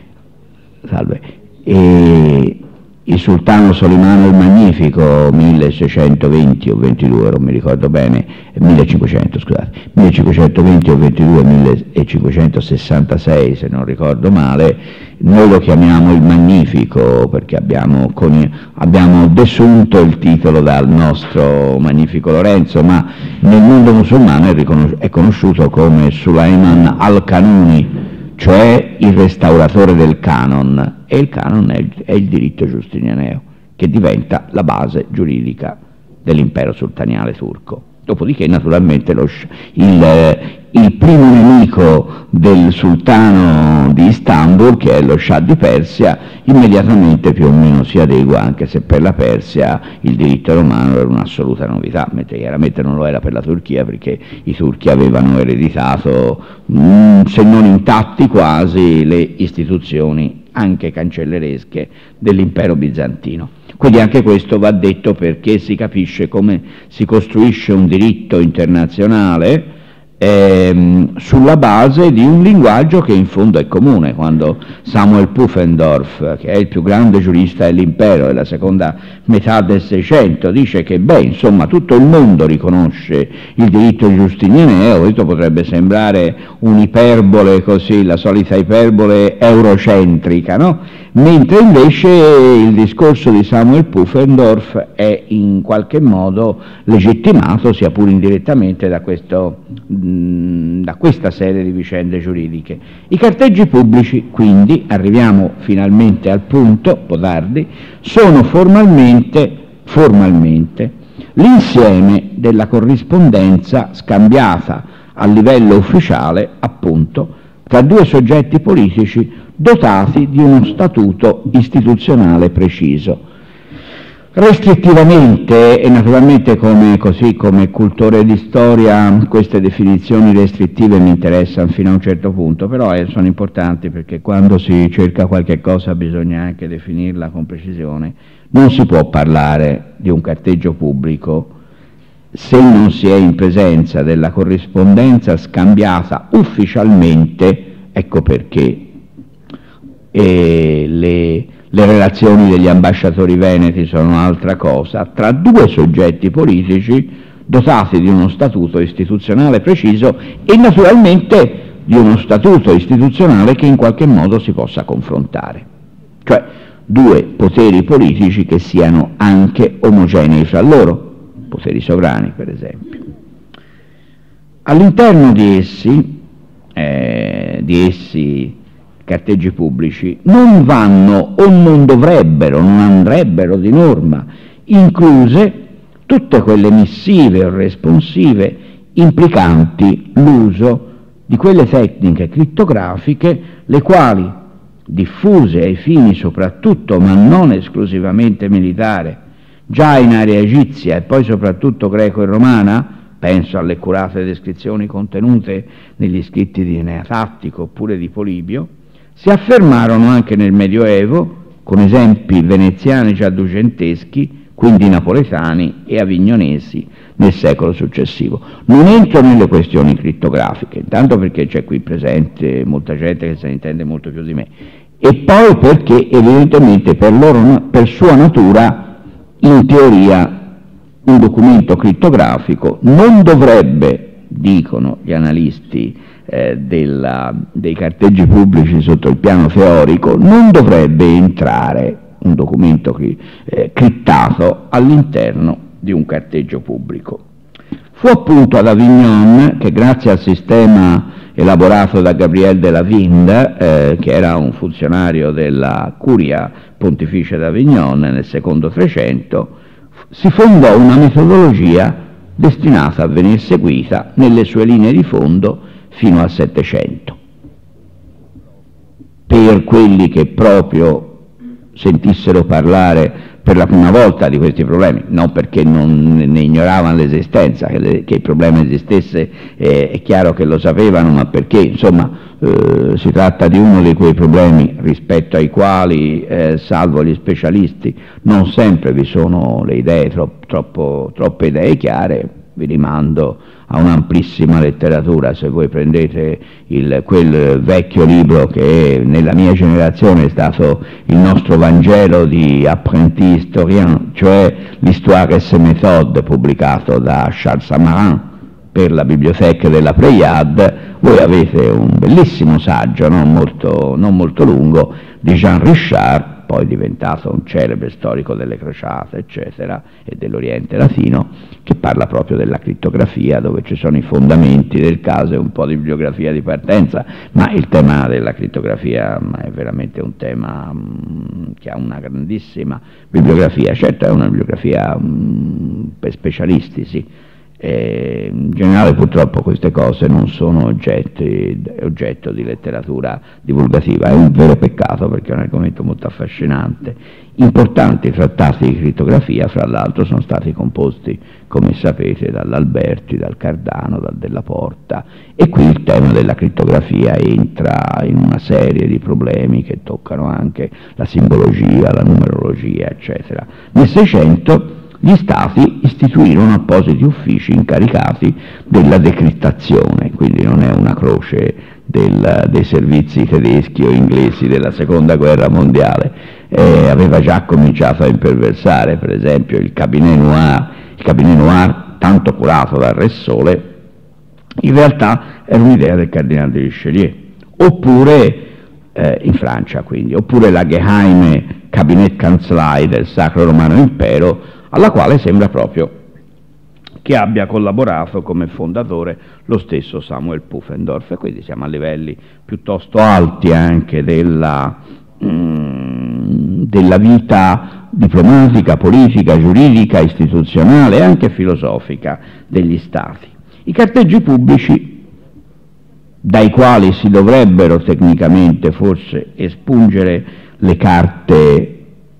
B: il sultano Solimano il Magnifico, 1620 o 22, non mi ricordo bene, 1500, scusate, 1520 o 22, 1566 se non ricordo male, noi lo chiamiamo il Magnifico perché abbiamo desunto il titolo dal nostro Magnifico Lorenzo, ma nel mondo musulmano è conosciuto come Sulaiman al-Kanuni, cioè il restauratore del canon, e il canon è il diritto giustinianeo, che diventa la base giuridica dell'impero sultaniale turco. Dopodiché, naturalmente, il primo nemico del sultano di Istanbul, che è lo Shah di Persia, immediatamente più o meno si adegua, anche se per la Persia il diritto romano era un'assoluta novità, mentre chiaramente non lo era per la Turchia, perché i turchi avevano ereditato, se non intatti quasi, le istituzioni anche cancelleresche dell'impero bizantino. Quindi anche questo va detto, perché si capisce come si costruisce un diritto internazionale sulla base di un linguaggio che in fondo è comune. Quando Samuel Pufendorf, che è il più grande giurista dell'impero della seconda metà del Seicento, dice che insomma tutto il mondo riconosce il diritto giustinianeo, questo potrebbe sembrare un'iperbole, così, la solita iperbole eurocentrica, no? Mentre invece il discorso di Samuel Pufendorf è in qualche modo legittimato, sia pur indirettamente, da questa serie di vicende giuridiche. I carteggi pubblici, quindi, arriviamo finalmente al punto, un po' tardi, sono formalmente l'insieme della corrispondenza scambiata a livello ufficiale, appunto, tra due soggetti politici dotati di uno statuto istituzionale preciso. Restrittivamente, e naturalmente come cultore di storia queste definizioni restrittive mi interessano fino a un certo punto, però sono importanti, perché quando si cerca qualche cosa bisogna anche definirla con precisione. Non si può parlare di un carteggio pubblico se non si è in presenza della corrispondenza scambiata ufficialmente, ecco perché le relazioni degli ambasciatori veneti sono un'altra cosa, tra due soggetti politici dotati di uno statuto istituzionale preciso e naturalmente di uno statuto istituzionale che in qualche modo si possa confrontare, cioè due poteri politici che siano anche omogenei fra loro, poteri sovrani per esempio. All'interno di essi carteggi pubblici non vanno o non dovrebbero, non andrebbero di norma incluse tutte quelle missive o responsive implicanti l'uso di quelle tecniche crittografiche le quali, diffuse ai fini soprattutto ma non esclusivamente militare, già in area egizia e poi soprattutto greco e romana, penso alle accurate descrizioni contenute negli scritti di Enea Tattico oppure di Polibio, si affermarono anche nel Medioevo con esempi veneziani già duecenteschi, quindi napoletani e avignonesi nel secolo successivo. Non entro nelle questioni crittografiche, intanto perché c'è qui presente molta gente che se ne intende molto più di me, e poi perché evidentemente per sua natura, in teoria, un documento crittografico non dovrebbe, dicono gli analisti dei carteggi pubblici sotto il piano teorico, non dovrebbe entrare un documento crittato all'interno di un carteggio pubblico. Fu appunto ad Avignon che, grazie al sistema elaborato da Gabriel de la Vinde, che era un funzionario della Curia Pontificia d'Avignon nel secondo Trecento, si fondò una metodologia destinata a venire seguita nelle sue linee di fondo fino al Settecento. Per quelli che proprio sentissero parlare per la prima volta di questi problemi, non perché non ne ignoravano l'esistenza, che il problema esistesse è chiaro che lo sapevano, ma perché insomma si tratta di uno di quei problemi rispetto ai quali, salvo gli specialisti, non sempre vi sono le idee, troppe idee chiare. Vi rimando a un'amplissima letteratura. Se voi prendete quel vecchio libro che nella mia generazione è stato il nostro Vangelo di apprenti historien, cioè l'Histoire et ses méthodes, pubblicato da Charles Samarin per la Bibliothèque de la Pléiade, voi avete un bellissimo saggio, non molto lungo, di Jean Richard, poi diventato un celebre storico delle crociate, eccetera, e dell'Oriente latino, che parla proprio della crittografia, dove ci sono i fondamenti del caso e un po' di bibliografia di partenza, ma il tema della crittografia è veramente un tema che ha una grandissima bibliografia. Certo è una bibliografia per specialisti, sì. In generale purtroppo queste cose non sono oggetto di letteratura divulgativa, è un vero peccato perché è un argomento molto affascinante. Importanti trattati di crittografia, fra l'altro, sono stati composti, come sapete, dall'Alberti, dal Cardano, dal Della Porta, e qui il tema della crittografia entra in una serie di problemi che toccano anche la simbologia, la numerologia, eccetera. Nel Seicento gli Stati istituirono appositi uffici incaricati della decrittazione, quindi non è una croce dei servizi tedeschi o inglesi della Seconda Guerra Mondiale, aveva già cominciato a imperversare, per esempio il cabinet noir, tanto curato dal Re Sole, in realtà era un'idea del cardinale de Richelieu, oppure in Francia quindi, oppure la Geheime Kabinettskanzlei del Sacro Romano Impero, alla quale sembra proprio che abbia collaborato come fondatore lo stesso Samuel Pufendorf, e quindi siamo a livelli piuttosto alti anche della vita diplomatica, politica, giuridica, istituzionale e anche filosofica degli Stati. I carteggi pubblici, dai quali si dovrebbero tecnicamente forse espungere le carte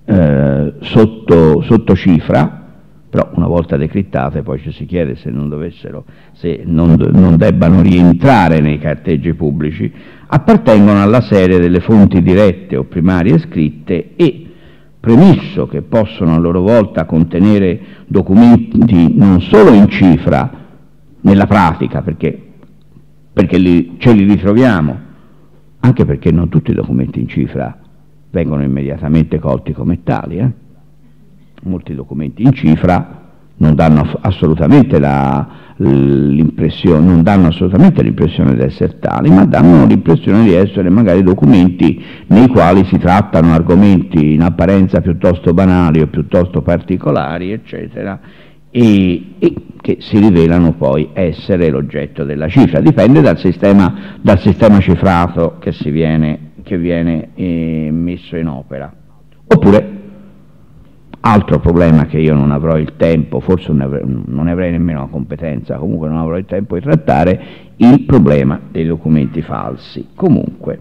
B: sotto cifra, però una volta decrittate poi ci si chiede se non debbano rientrare nei carteggi pubblici, appartengono alla serie delle fonti dirette o primarie scritte e, premesso che possono a loro volta contenere documenti non solo in cifra nella pratica, perché ce li ritroviamo, anche perché non tutti i documenti in cifra vengono immediatamente colti come tali. Molti documenti in cifra non danno assolutamente l'impressione di essere tali, ma danno l'impressione di essere magari documenti nei quali si trattano argomenti in apparenza piuttosto banali o piuttosto particolari, eccetera, e che si rivelano poi essere l'oggetto della cifra. Dipende dal sistema cifrato che si viene
A: che viene messo in opera. Oppure, altro problema che io non avrò il tempo, forse non ne avrei nemmeno la competenza, comunque non avrò il tempo di trattare, il problema dei documenti falsi. Comunque,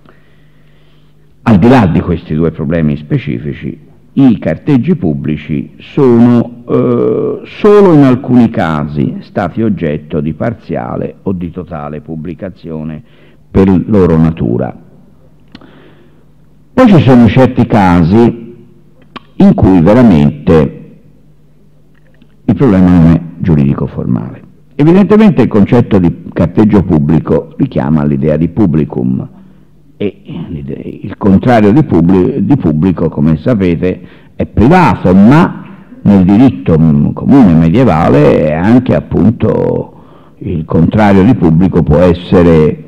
A: al di là di questi due problemi specifici, i carteggi pubblici sono solo in alcuni casi stati oggetto di parziale o di totale pubblicazione per loro natura. Poi ci sono certi casi in cui veramente il problema non è giuridico-formale. Evidentemente il concetto di carteggio pubblico richiama l'idea di publicum, e il contrario di pubblico, come sapete, è privato, ma nel diritto comune medievale è anche appunto il contrario di pubblico può essere,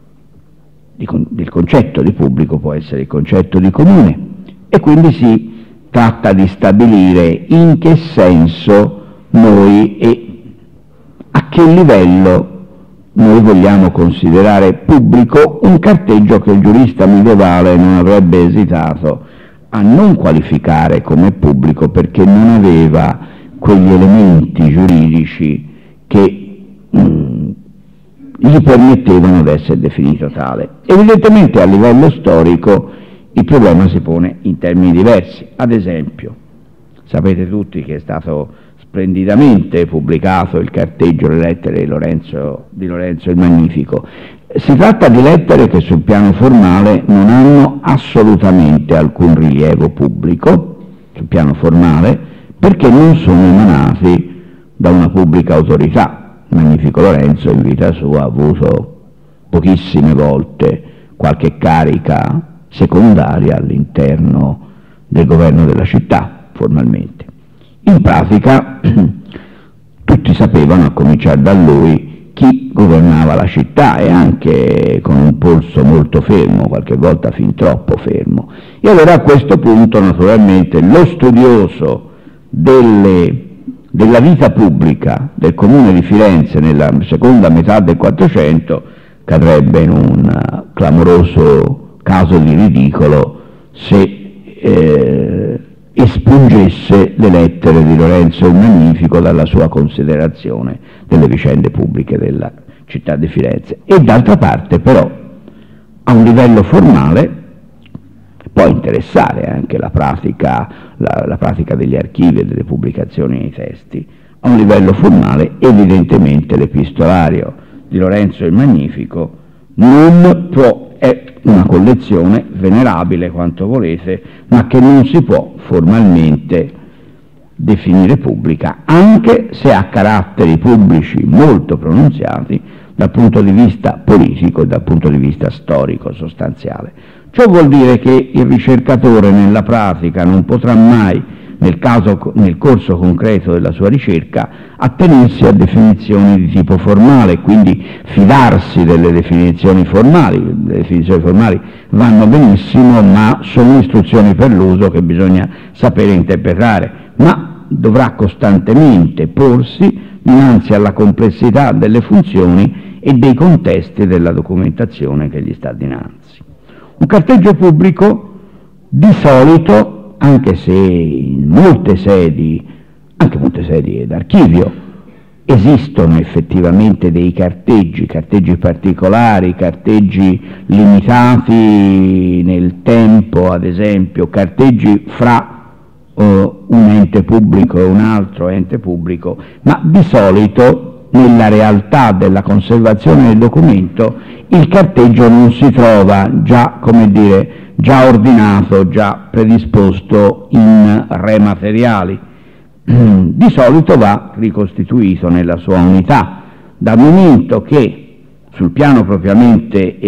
A: il concetto di pubblico può essere il concetto di comune, e quindi si tratta di stabilire in che senso noi e a che livello noi vogliamo considerare pubblico un carteggio che il giurista medievale non avrebbe esitato a non qualificare come pubblico perché non aveva quegli elementi giuridici che gli permettevano di essere definito tale. Evidentemente a livello storico il problema si pone in termini diversi. Ad esempio, sapete tutti che è stato splendidamente pubblicato il carteggio Le lettere di Lorenzo il Magnifico. Si tratta di lettere che sul piano formale non hanno assolutamente alcun rilievo pubblico, sul piano formale, perché non sono emanati da una pubblica autorità. Il Magnifico Lorenzo in vita sua ha avuto pochissime volte qualche carica secondaria all'interno del governo della città, formalmente. In pratica tutti sapevano, a cominciare da lui, chi governava la città, e anche con un polso molto fermo, qualche volta fin troppo fermo. E allora a questo punto naturalmente lo studioso della vita pubblica del comune di Firenze nella seconda metà del Quattrocento cadrebbe in un clamoroso caso di ridicolo se espungesse le lettere di Lorenzo il Magnifico dalla sua considerazione delle vicende pubbliche della città di Firenze. E d'altra parte però a un livello formale può interessare anche la pratica degli archivi e delle pubblicazioni nei testi. A un livello formale evidentemente l'epistolario di Lorenzo il Magnifico non può, è una collezione venerabile quanto volete, ma che non si può formalmente definire pubblica, anche se ha caratteri pubblici molto pronunziati dal punto di vista politico e dal punto di vista storico sostanziale. Ciò vuol dire che il ricercatore nella pratica non potrà mai, nel corso concreto della sua ricerca, attenersi a definizioni di tipo formale, quindi fidarsi delle definizioni formali. Le definizioni formali vanno benissimo, ma sono istruzioni per l'uso che bisogna sapere interpretare, ma dovrà costantemente porsi dinanzi alla complessità delle funzioni e dei contesti della documentazione che gli sta dinanzi. Un carteggio pubblico di solito, anche se in molte sedi, anche molte sedi d'archivio, esistono effettivamente dei carteggi particolari, carteggi limitati nel tempo, ad esempio, carteggi fra un ente pubblico e un altro ente pubblico, ma di solito nella realtà della conservazione del documento il carteggio non si trova già, come dire, già ordinato, già predisposto in re materiali. Di solito va ricostituito nella sua unità, dal momento che sul piano propriamente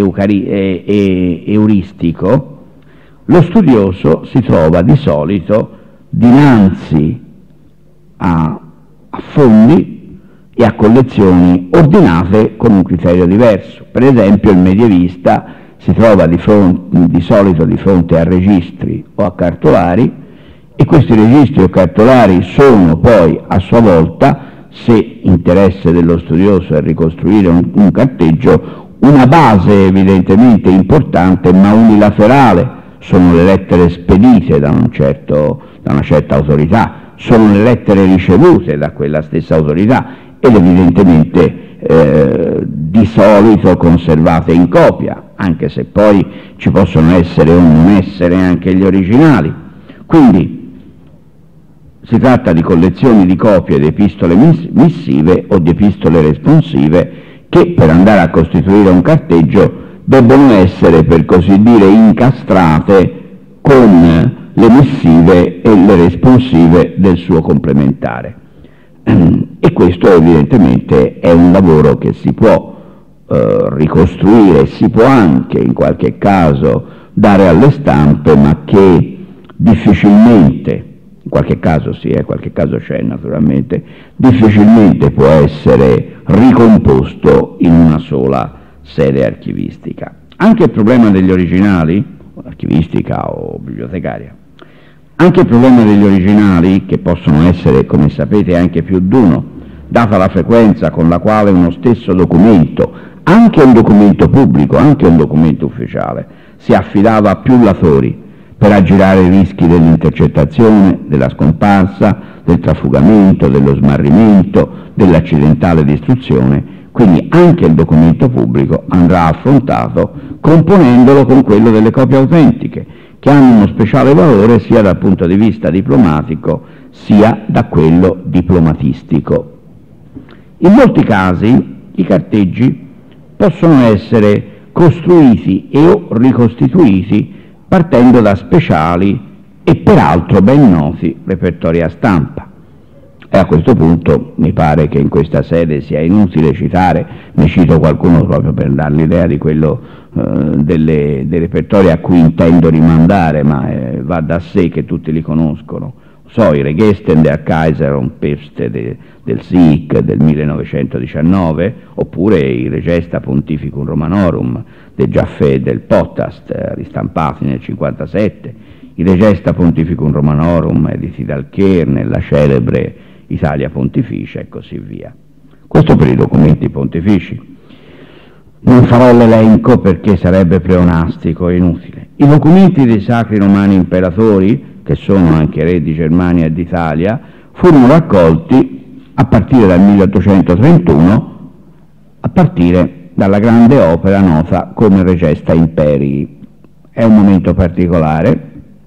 A: euristico lo studioso si trova di solito dinanzi a fondi e a collezioni ordinate con un criterio diverso. Per esempio il medievista si trova di solito di fronte a registri o a cartolari, e questi registri o cartolari sono poi a sua volta, se interesse dello studioso è ricostruire un carteggio,
B: una base evidentemente importante ma unilaterale sono le lettere spedite da una certa autorità, sono le lettere ricevute da quella stessa autorità ed evidentemente di solito conservate in copia, anche se poi ci possono essere o non essere anche gli originali. Quindi si tratta di collezioni di copie di epistole missive o di epistole responsive che per andare a costituire un carteggio debbono essere, per così dire, incastrate con le missive e le responsive del suo complementare. E questo evidentemente è un lavoro che si può ricostruire, si può anche in qualche caso dare alle stampe, ma che difficilmente, in qualche caso sì, qualche caso c'è naturalmente, difficilmente può essere ricomposto in una sola sede archivistica. Anche il problema degli originali, archivistica o bibliotecaria, anche il problema degli originali, che possono essere, come sapete, anche più d'uno, data la frequenza con la quale uno stesso documento, anche un documento pubblico, anche un documento ufficiale, si affidava a più latori per aggirare i rischi dell'intercettazione, della scomparsa, del trafugamento, dello smarrimento, dell'accidentale distruzione. Quindi anche il documento pubblico andrà affrontato componendolo con quello delle copie autentiche, che hanno uno speciale valore sia dal punto di vista diplomatico sia da quello diplomatistico. In molti casi i carteggi possono essere costruiti e o ricostituiti partendo da speciali e peraltro ben noti repertori a stampa. E a questo punto mi pare che in questa sede sia inutile citare, ne cito qualcuno proprio per dar l'idea di quello dei repertori a cui intendo rimandare, ma va da sé che tutti li conoscono. I Regesten der Kaiser und Päpste del SIC del 1919, oppure i Regesta Pontificum Romanorum del Giaffè e del Potast, ristampati nel 1957, i Regesta Pontificum Romanorum editi dal Kehr nella celebre Italia Pontificia e così via. Questo per i documenti pontifici. Non farò l'elenco perché sarebbe pleonastico e inutile. I documenti dei Sacri Romani Imperatori, che sono anche re di Germania e d'Italia, furono raccolti a partire dal 1831, a partire dalla grande opera nota come Regesta Imperii. È un momento particolare.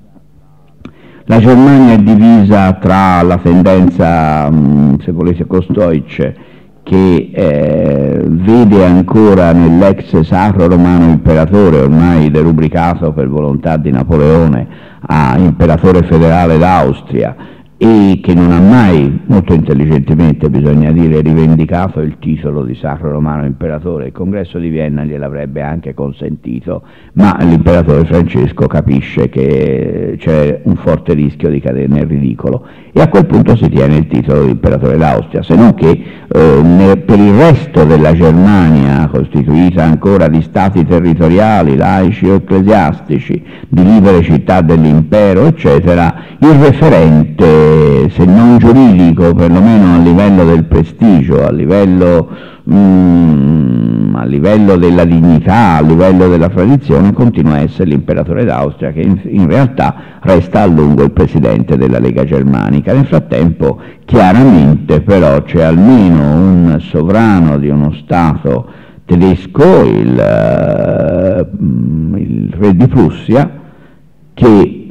B: La Germania è divisa tra la tendenza, se volete, Kostoic, che vede ancora nell'ex Sacro Romano Imperatore, ormai derubricato per volontà di Napoleone a Imperatore federale d'Austria, e che non ha mai, molto intelligentemente bisogna dire, rivendicato il titolo di Sacro Romano Imperatore. Il Congresso di Vienna gliel'avrebbe anche consentito, ma l'imperatore Francesco capisce che c'è un forte rischio di cadere nel ridicolo e a quel punto si tiene il titolo di Imperatore d'Austria, se non che per il resto della Germania, costituita ancora di stati territoriali, laici o ecclesiastici, di libere città dell'impero, eccetera, il referente, se non giuridico, perlomeno a livello del prestigio, a livello della dignità, a livello della tradizione, continua a essere l'imperatore d'Austria, che in realtà resta a lungo il presidente della Lega Germanica. Nel frattempo, chiaramente però, c'è almeno un sovrano di uno Stato tedesco, il re di Prussia, che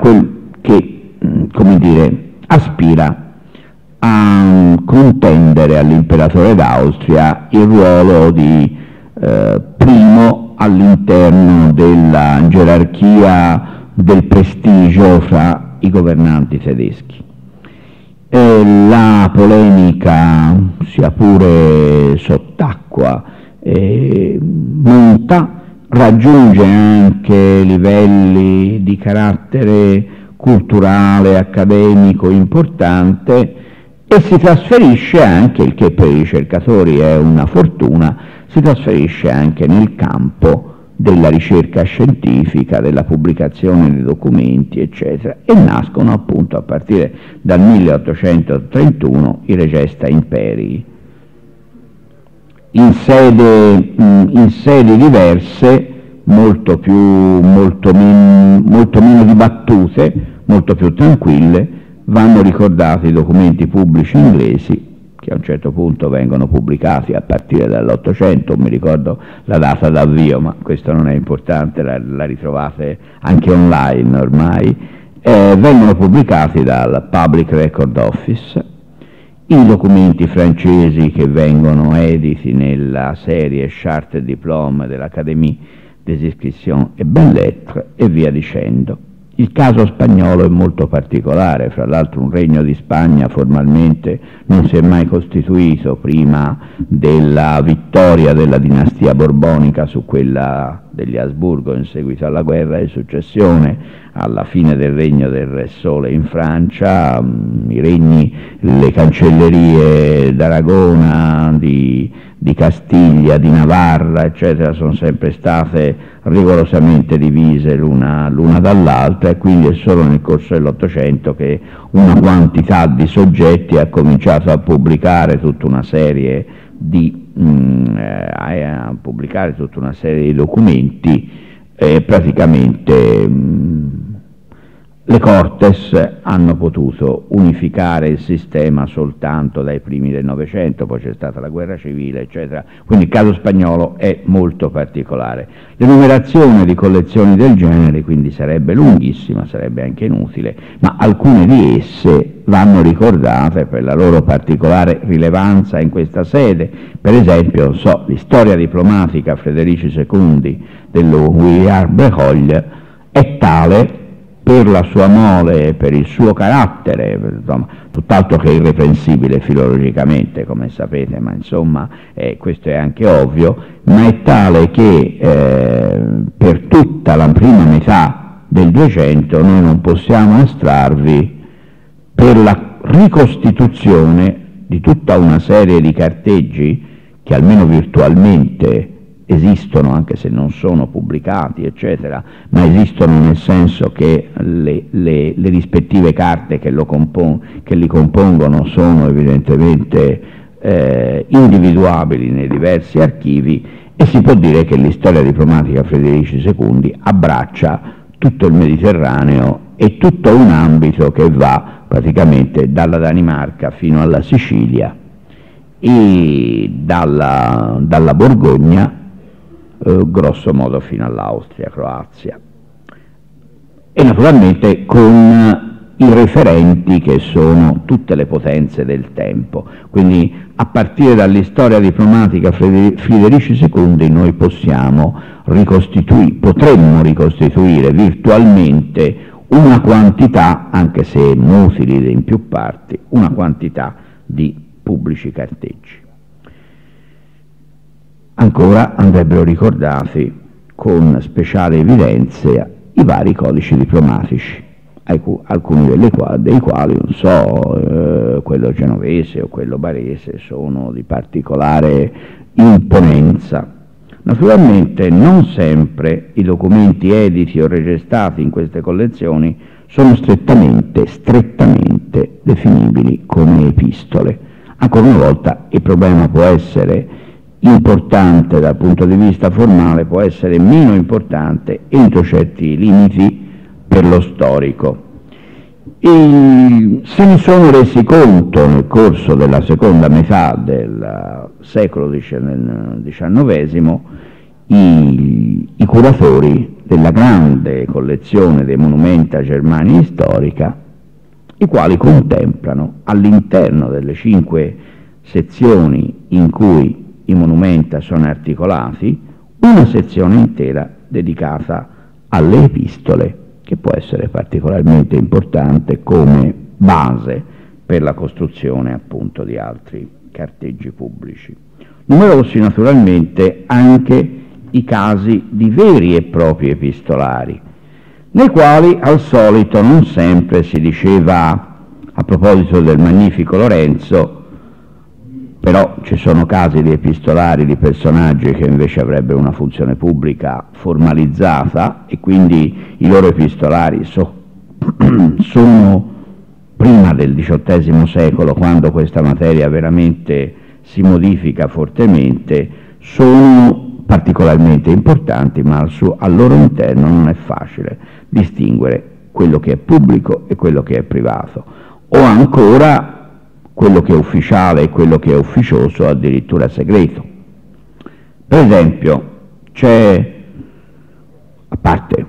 B: come dire, aspira a contendere all'imperatore d'Austria il ruolo di primo all'interno della gerarchia del prestigio fra i governanti tedeschi. La polemica, sia pure sott'acqua, monta, raggiunge anche livelli di carattere culturale, accademico importante e si trasferisce anche, il che per i ricercatori è una fortuna, si trasferisce anche nel campo della ricerca scientifica, della pubblicazione di documenti, eccetera, e nascono appunto a partire dal 1831 i Regesta Imperii. in sedi diverse, molto meno dibattute, molto più tranquille, vanno ricordati i documenti pubblici inglesi che a un certo punto vengono pubblicati a partire dall'800, mi ricordo la data d'avvio, ma questo non è importante, la ritrovate anche online ormai, vengono pubblicati dal Public Record Office. I documenti francesi che vengono editi nella serie Charte et Diplôme dell'Académie des Inscriptions et Belles-Lettres e via dicendo. Il caso spagnolo è molto particolare, fra l'altro un regno di Spagna formalmente non si è mai costituito prima della vittoria della dinastia borbonica su quella degli Asburgo in seguito alla guerra di successione, alla fine del regno del Re Sole in Francia, le cancellerie d'Aragona, di Castiglia, di Navarra, eccetera, sono sempre state rigorosamente divise l'una dall'altra, e quindi è solo nel corso dell'Ottocento che una quantità di soggetti ha cominciato a pubblicare tutta una serie di documenti, praticamente le Cortes hanno potuto unificare il sistema soltanto dai primi del Novecento, poi c'è stata la guerra civile, eccetera. Quindi il caso spagnolo è molto particolare. L'enumerazione di collezioni del genere quindi sarebbe lunghissima, sarebbe anche inutile, ma alcune di esse vanno ricordate per la loro particolare rilevanza in questa sede. Per esempio, l'istoria diplomatica Frédéric II dello Huillard Broglie è tale per la sua mole, per il suo carattere, insomma, tutt'altro che irreprensibile filologicamente, come sapete, ma insomma questo è anche ovvio, ma è tale che per tutta la prima metà del 200 noi non possiamo astrarvi per la ricostituzione di tutta una serie di carteggi che almeno virtualmente esistono, anche se non sono pubblicati, eccetera, ma esistono nel senso che le rispettive carte che li compongono sono evidentemente individuabili nei diversi archivi, e si può dire che l'istoria diplomatica Frédéric II abbraccia tutto il Mediterraneo e tutto un ambito che va praticamente dalla Danimarca fino alla Sicilia e dalla Borgogna grosso modo fino all'Austria, Croazia, e naturalmente con i referenti che sono tutte le potenze del tempo. Quindi a partire dall'istoria diplomatica Frédéric II noi potremmo ricostituire virtualmente una quantità, anche se inutili in più parti, una quantità di pubblici carteggi. Ancora andrebbero ricordati con speciale evidenza i vari codici diplomatici, alcuni dei quali, non so, quello genovese o quello barese, sono di particolare imponenza. Naturalmente non sempre i documenti editi o registati in queste collezioni sono strettamente definibili come epistole. Ancora una volta il problema può essere importante dal punto di vista formale, può essere meno importante entro certi limiti per lo storico. Se ne sono resi conto nel corso della seconda metà del secolo XIX i curatori della grande collezione dei Monumenta Germanii Storica, i quali contemplano all'interno delle 5 sezioni in cui i monumenta sono articolati una sezione intera dedicata alle epistole, che può essere particolarmente importante come base per la costruzione appunto di altri carteggi pubblici. Numerosi naturalmente anche i casi di veri e propri epistolari, nei quali al solito non sempre si diceva, a proposito del magnifico Lorenzo, però ci sono casi di epistolari di personaggi che invece avrebbero una funzione pubblica formalizzata, e quindi i loro epistolari sono prima del XVIII secolo, quando questa materia veramente
A: si modifica fortemente, sono particolarmente importanti, ma al loro interno non è facile distinguere quello che è pubblico e quello che è privato, o ancora quello che è ufficiale e quello che è ufficioso, addirittura segreto. Per esempio, c'è, a parte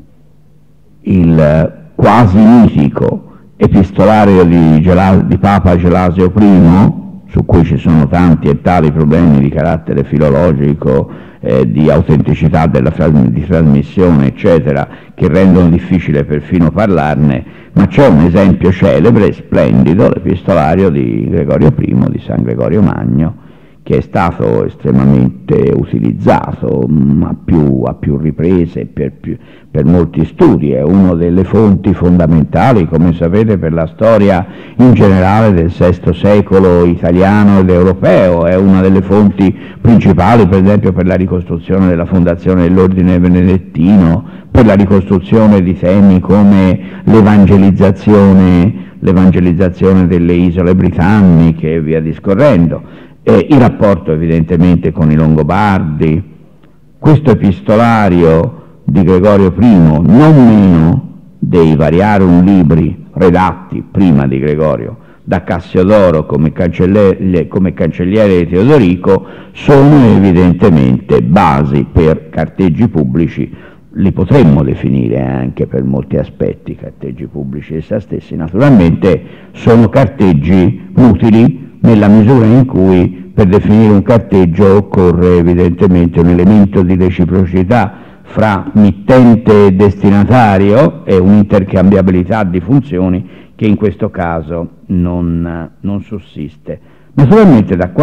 A: il quasi mitico epistolario di Papa Gelasio I, su cui ci sono tanti e tali problemi di carattere filologico, di autenticità di trasmissione, eccetera, che rendono difficile perfino parlarne, ma c'è un esempio celebre e splendido, l'epistolario di Gregorio I, di San Gregorio Magno, che è stato estremamente utilizzato a più riprese per molti studi, è una delle fonti fondamentali, come sapete, per la storia in generale del VI secolo italiano ed europeo, è una delle fonti principali, per esempio, per la ricostruzione della fondazione dell'ordine benedettino, per la ricostruzione di temi come l'evangelizzazione delle isole britanniche e via discorrendo. Il rapporto evidentemente con i Longobardi. Questo epistolario di Gregorio I, non meno dei variarum libri redatti prima di Gregorio da Cassiodoro come cancelliere di Teodorico, sono evidentemente basi per carteggi pubblici, li potremmo definire anche per molti aspetti carteggi pubblici essa stessi. Naturalmente sono carteggi utili nella misura in cui per definire un carteggio occorre evidentemente un elemento di reciprocità fra mittente e destinatario e un'intercambiabilità di funzioni che in questo caso non sussiste. Naturalmente da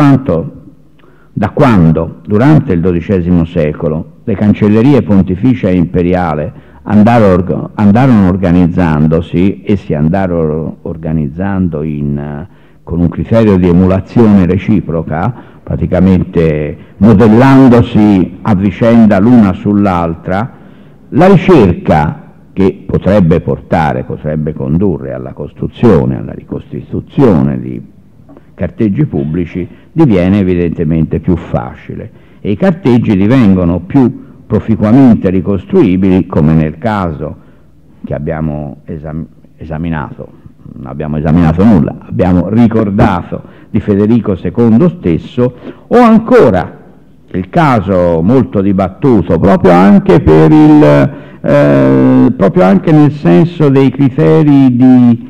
A: quando durante il XII secolo le cancellerie pontificia e imperiale andarono organizzandosi e si andarono organizzando con un criterio di emulazione reciproca, praticamente modellandosi a vicenda l'una sull'altra, la ricerca che potrebbe condurre alla costruzione, alla ricostituzione di carteggi pubblici diviene evidentemente più facile e i carteggi divengono più proficuamente ricostruibili, come nel caso che abbiamo esaminato. Non abbiamo esaminato nulla, abbiamo ricordato di Federico II stesso, o ancora il caso molto dibattuto proprio anche nel senso dei criteri di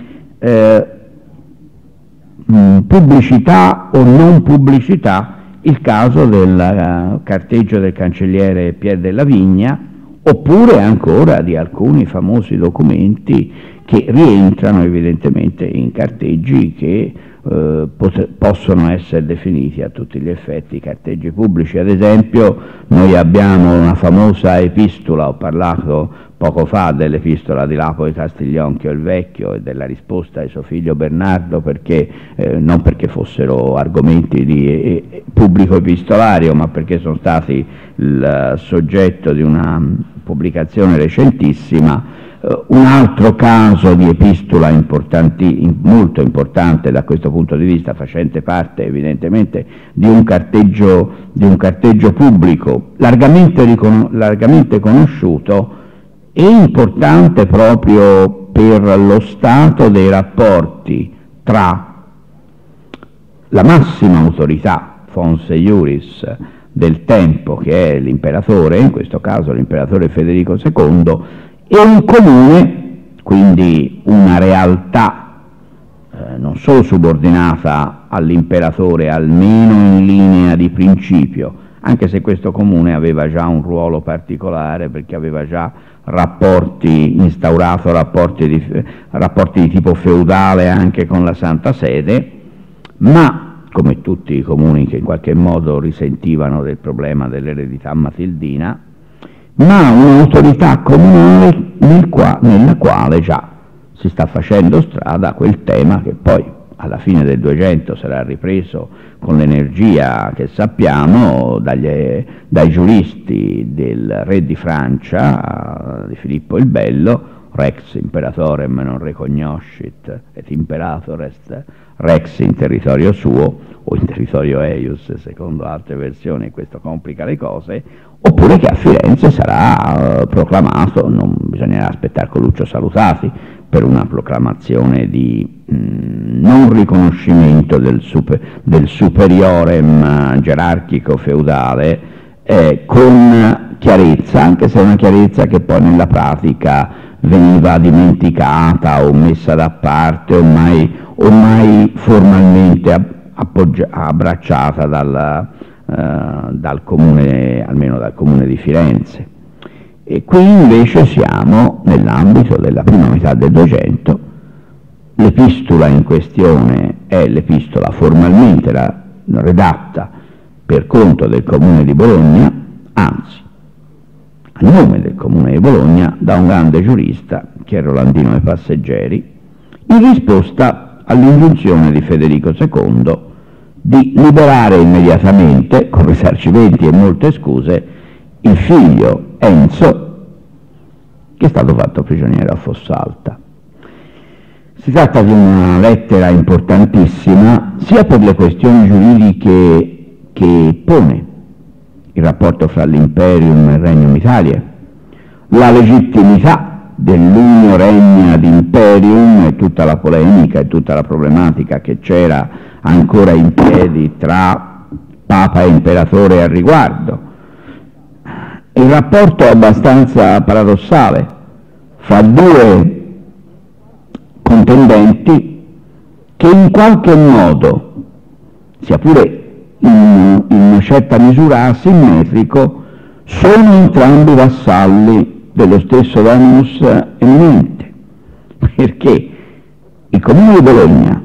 A: pubblicità o non pubblicità, il caso del carteggio del cancelliere Pier della Vigna, oppure ancora di alcuni famosi documenti che rientrano evidentemente in carteggi che possono essere definiti a tutti gli effetti carteggi pubblici. Ad esempio noi abbiamo una famosa epistola, ho parlato poco fa dell'epistola di Lapo di Castiglionchio il Vecchio e della risposta di suo figlio Bernardo, non perché fossero argomenti di pubblico epistolario, ma perché sono stati il soggetto di una pubblicazione recentissima. Un altro caso di epistola molto importante da questo punto di vista, facente parte evidentemente di un carteggio pubblico largamente conosciuto e importante proprio per lo stato dei rapporti tra la massima autorità Fons Iuris del tempo, che è l'imperatore, in questo caso l'imperatore Federico II, e un comune, quindi una realtà non solo subordinata all'imperatore, almeno in linea di principio, anche se questo comune aveva già un ruolo particolare perché aveva già instaurato rapporti di tipo feudale anche con la Santa Sede, ma come tutti i comuni che in qualche modo risentivano del problema dell'eredità matildina, ma un'autorità comunale nella quale già si sta facendo strada quel tema che poi alla fine del 200 sarà ripreso con l'energia che sappiamo dai giuristi del re di Francia, di Filippo il Bello, rex imperatorem non recognoscit et imperator est rex in territorio suo, o in territorio eius secondo altre versioni, questo complica le cose, oppure che a Firenze sarà proclamato, non bisognerà aspettare Coluccio Salutati per una proclamazione di non riconoscimento del superiorem gerarchico feudale, con chiarezza, anche se è una chiarezza che poi nella pratica veniva dimenticata o messa da parte o mai formalmente abbracciata dal comune, almeno dal comune di Firenze. E qui invece siamo nell'ambito della prima metà del 200. L'epistola in questione è l'epistola formalmente redatta per conto del comune di Bologna, anzi a nome del comune di Bologna, da un grande giurista che è Rolandino e Passeggeri, in risposta all'ingiunzione di Federico II di liberare immediatamente, con risarcimenti e molte scuse, il figlio Enzo, che è stato fatto prigioniero a Fossalta. Si tratta di una lettera importantissima sia per le questioni giuridiche che pone il rapporto fra l'Imperium e il Regnum Italiae, la legittimità dell'unio regna ad Imperium e tutta la polemica e tutta la problematica che c'era ancora in piedi tra Papa e Imperatore al riguardo. Il rapporto è abbastanza paradossale fra due contendenti che in qualche modo, sia pure in una certa misura asimmetrico, sono entrambi vassalli dello stesso dominus eminente, perché il Comune di Bologna,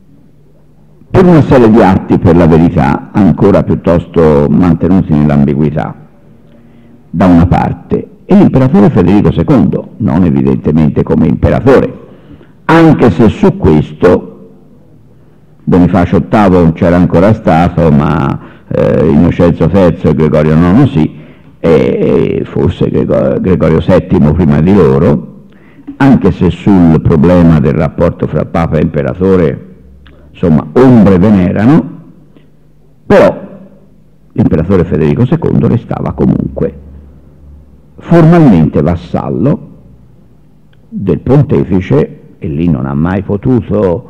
A: per una serie di atti per la verità ancora piuttosto mantenuti nell'ambiguità, da una parte, e l'imperatore Federico II, non evidentemente come imperatore, anche se su questo Bonifacio VIII non c'era ancora stato, ma Innocenzo III e Gregorio IX sì, e forse Gregorio VII prima di loro, anche se sul problema del rapporto fra Papa e Imperatore, insomma, ombre ve n'erano, però l'imperatore Federico II restava comunque formalmente vassallo del pontefice, e lì non ha mai potuto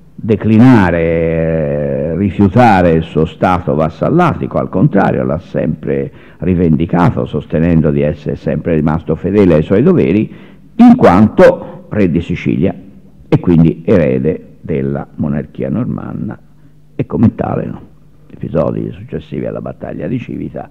A: declinare, rifiutare il suo stato vassallatico, al contrario l'ha sempre rivendicato, sostenendo di essere sempre rimasto fedele ai suoi doveri, in quanto re di Sicilia e quindi erede della monarchia normanna, e come tale, no, episodi successivi alla battaglia di Civita,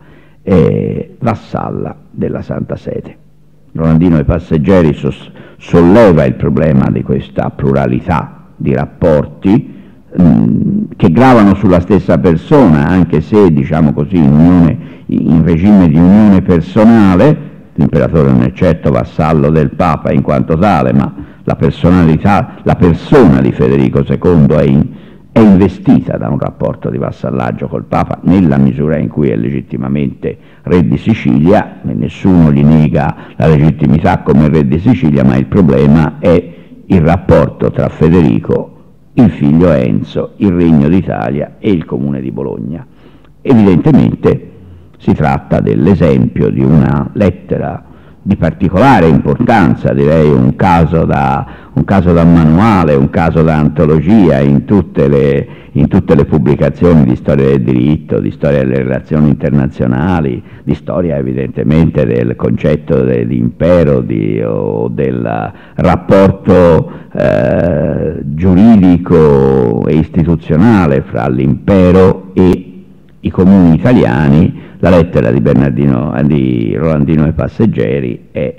A: vassalla della Santa Sede. Rolandino e Passeggeri solleva il problema di questa pluralità di rapporti che gravano sulla stessa persona, anche se, diciamo così, in regime di unione personale. L'imperatore non è certo vassallo del Papa in quanto tale, ma la persona di Federico II è investita da un rapporto di vassallaggio col Papa nella misura in cui è legittimamente re di Sicilia, e nessuno gli nega la legittimità come re di Sicilia, ma il problema è il rapporto tra Federico, il figlio Enzo, il Regno d'Italia e il Comune di Bologna. Evidentemente si tratta dell'esempio di una lettera di particolare importanza, direi un caso da manuale, un caso da antologia in tutte le pubblicazioni di storia del diritto, di storia delle relazioni internazionali, di storia evidentemente del concetto di impero o del rapporto giuridico e istituzionale fra l'impero e i comuni italiani. La lettera di Rolandino e Passeggeri è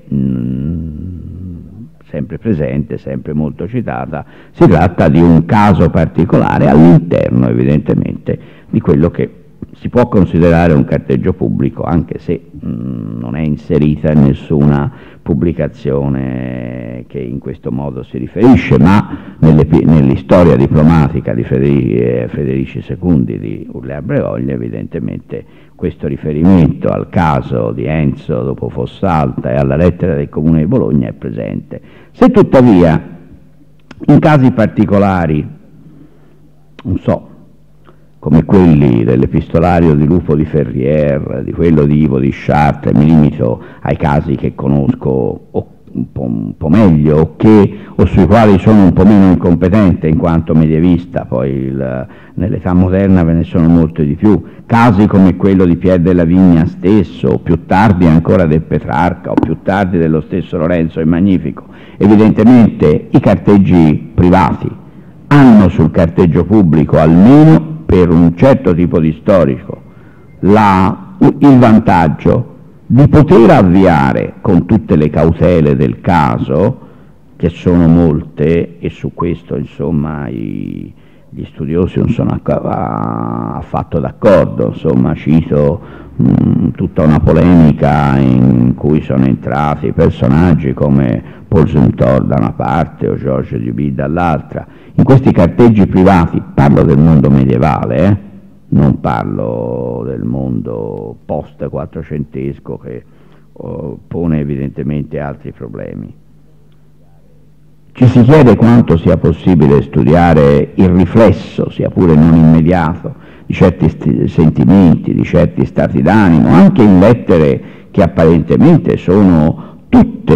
A: sempre presente, sempre molto citata. Si tratta di un caso particolare all'interno evidentemente di quello che si può considerare un carteggio pubblico anche se non è inserita in nessuna pubblicazione che in questo modo si riferisce, ma nell'istoria diplomatica di Federici II di Urlea-Breoglie evidentemente questo riferimento al caso di Enzo dopo Fossalta e alla lettera del Comune di Bologna è presente. Se tuttavia in casi particolari, non so, come quelli dell'epistolario di Lupo di Ferrier, di quello di Ivo di Chartres, mi limito ai casi che conosco un po' meglio o sui quali sono un po' meno incompetente in quanto medievista, poi nell'età moderna ve ne sono molti di più, casi come quello di Pier della Vigna stesso, o più tardi ancora del Petrarca, o più tardi dello stesso Lorenzo il Magnifico. Evidentemente i carteggi privati hanno sul carteggio pubblico, almeno per un certo tipo di storico, il vantaggio di poter avviare con tutte le cautele del caso, che sono molte, e su questo insomma gli studiosi non sono affatto d'accordo, insomma cito tutta una polemica in cui sono entrati personaggi come Paul Suntor da una parte o Georges Duby dall'altra. In questi carteggi privati, parlo del mondo medievale, non parlo del mondo post-quattrocentesco che pone evidentemente altri problemi. Ci si chiede quanto sia possibile studiare il riflesso, sia pure non immediato, di certi sentimenti, di certi stati d'animo, anche in lettere che apparentemente sono tutte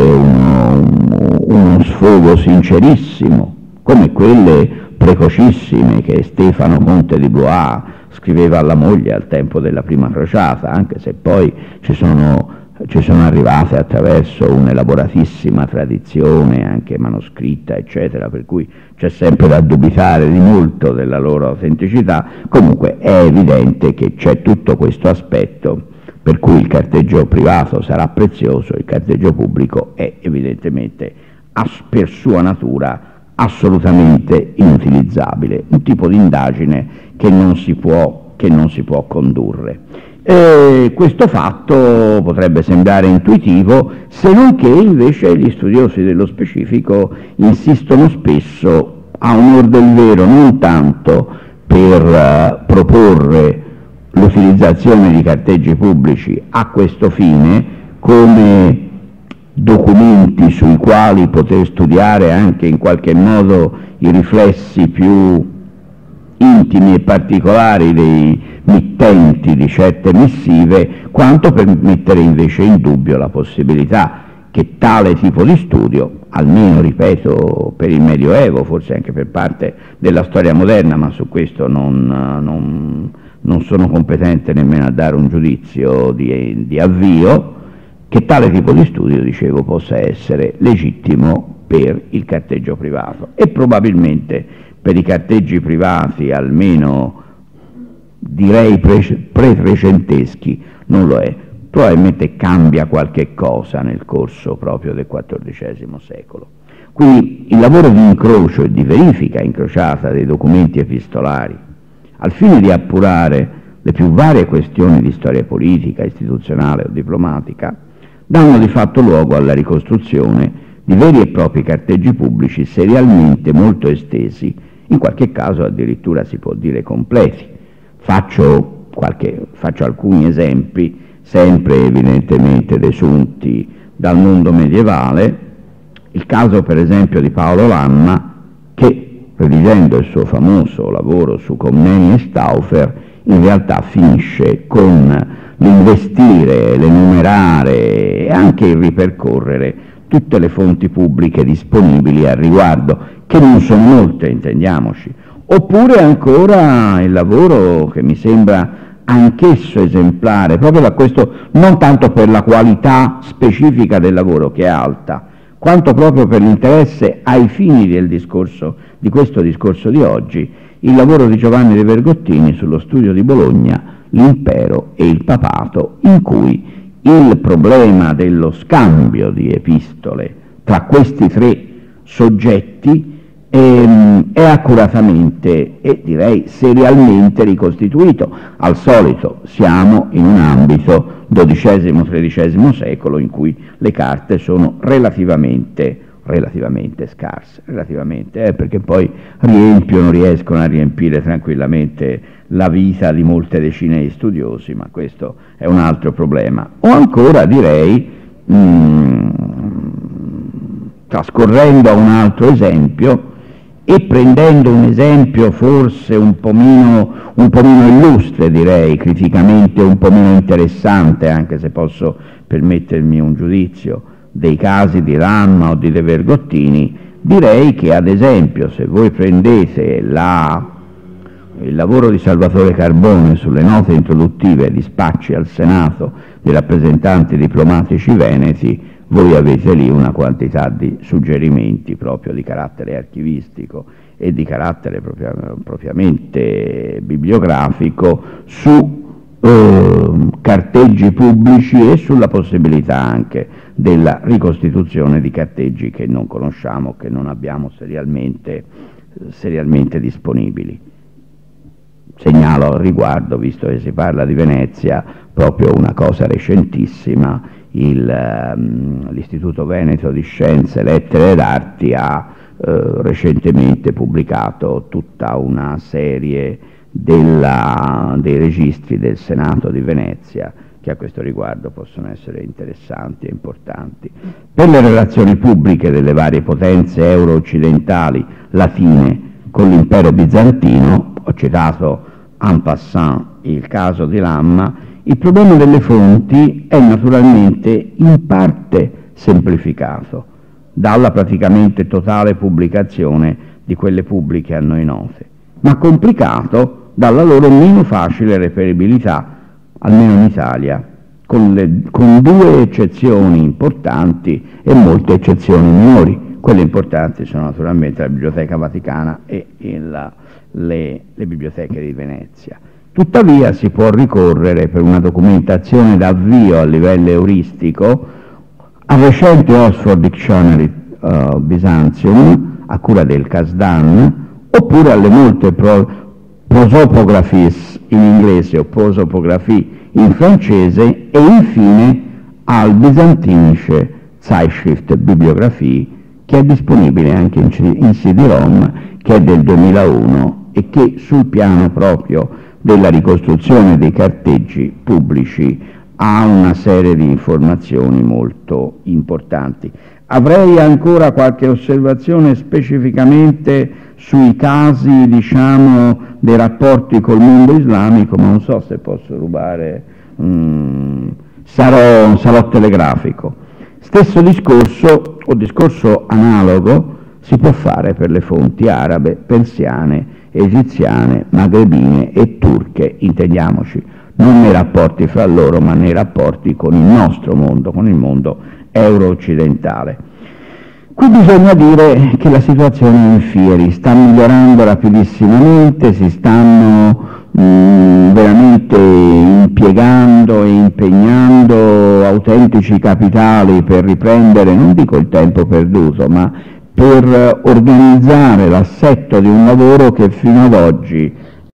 A: uno sfogo sincerissimo, come quelle precocissime che Stefano Conte di Blois scriveva alla moglie al tempo della prima crociata, anche se poi ci sono arrivate attraverso un'elaboratissima tradizione, anche manoscritta, eccetera, per cui c'è sempre da dubitare di molto della loro autenticità. Comunque è evidente che c'è tutto questo aspetto per cui il carteggio privato sarà prezioso, il carteggio pubblico è evidentemente per sua natura assolutamente inutilizzabile, un tipo di indagine che non si può condurre. Questo fatto potrebbe sembrare intuitivo, se non che invece gli studiosi dello specifico insistono spesso, a onor del vero, non tanto per proporre l'utilizzazione di carteggi pubblici a questo fine come documenti sui quali poter studiare anche in qualche modo i riflessi più intimi e particolari dei mittenti di certe missive, quanto per mettere invece in dubbio la possibilità che tale tipo di studio, almeno ripeto per il Medioevo, forse anche per parte della storia moderna, ma su questo non sono competente nemmeno a dare un giudizio di avvio, che tale tipo di studio, dicevo, possa essere legittimo per il carteggio privato, e probabilmente per i carteggi privati, almeno direi pre-trecenteschi, non lo è. Probabilmente cambia qualche cosa nel corso proprio del XIV secolo. Quindi il lavoro di incrocio e di verifica incrociata dei documenti epistolari, al fine di appurare le più varie questioni di storia politica, istituzionale o diplomatica, danno di fatto luogo alla ricostruzione di veri e propri carteggi pubblici serialmente molto estesi, in qualche caso addirittura si può dire completi. Faccio alcuni esempi, sempre evidentemente desunti dal mondo medievale. Il caso per esempio di Paolo Lamma, che redigendo il suo famoso lavoro su Comneni e Stauffer, in realtà finisce con l'investire, l'enumerare e anche il ripercorrere tutte le fonti pubbliche disponibili al riguardo, che non sono molte, intendiamoci. Oppure ancora il lavoro che mi sembra anch'esso esemplare, proprio da questo, non tanto per la qualità specifica del lavoro, che è alta, quanto proprio per l'interesse ai fini di questo discorso di oggi, il lavoro di Giovanni De Vergottini sullo studio di Bologna, l'impero e il papato, in cui il problema dello scambio di epistole tra questi tre soggetti
B: è accuratamente e direi serialmente ricostituito. Al solito siamo in un ambito XII-XIII secolo in cui le carte sono relativamente scarse, perché poi riescono a riempire tranquillamente la vita di molte decine di studiosi, ma questo è un altro problema. O ancora direi, trascorrendo a un altro esempio e prendendo un esempio forse un po' meno illustre, direi, criticamente un po' meno interessante, anche se posso permettermi un giudizio, dei casi di Lamma o di De Vergottini, direi che ad esempio se voi prendete il lavoro di Salvatore Carbone sulle note introduttive ai dispacci al Senato dei rappresentanti diplomatici veneti, voi avete lì una quantità di suggerimenti proprio di carattere archivistico e di carattere propriamente bibliografico su carteggi pubblici e sulla possibilità anche della ricostituzione di carteggi che non conosciamo, che non abbiamo serialmente disponibili. Segnalo al riguardo, visto che si parla di Venezia, proprio una cosa recentissima: l'Istituto Veneto di Scienze, Lettere ed Arti ha recentemente pubblicato tutta una serie dei registri del Senato di Venezia, che a questo riguardo possono essere interessanti e importanti. Per le relazioni pubbliche delle varie potenze euro-occidentali latine con l'impero bizantino, ho citato en passant il caso di Lamma, il problema delle fonti è naturalmente in parte semplificato dalla praticamente totale pubblicazione di quelle pubbliche a noi note, ma complicato dalla loro meno facile reperibilità, almeno in Italia, con due eccezioni importanti e molte eccezioni minori. Quelle importanti sono naturalmente la Biblioteca Vaticana e le biblioteche di Venezia. Tuttavia si può ricorrere per una documentazione d'avvio a livello euristico al recente Oxford Dictionary Byzantium a cura del Kasdan, oppure alle molte prosopographies in inglese o prosopographie in francese, e infine al Byzantinische Zeitschrift Bibliographie, che è disponibile anche in CD-ROM, che è del 2001 e che sul piano proprio della ricostruzione dei carteggi pubblici ha una serie di informazioni molto importanti. Avrei ancora qualche osservazione specificamente sui casi, diciamo, dei rapporti col mondo islamico, ma non so se posso rubare, sarò telegrafico. Stesso discorso o discorso analogo si può fare per le fonti arabe, persiane, egiziane, magrebine e turche, intendiamoci, non nei rapporti fra loro, ma nei rapporti con il nostro mondo, con il mondo euro-occidentale. Qui bisogna dire che la situazione è in fieri, sta migliorando rapidissimamente, si stanno veramente impiegando e impegnando autentici capitali per riprendere, non dico il tempo perduto, ma per organizzare l'assetto di un lavoro che fino ad oggi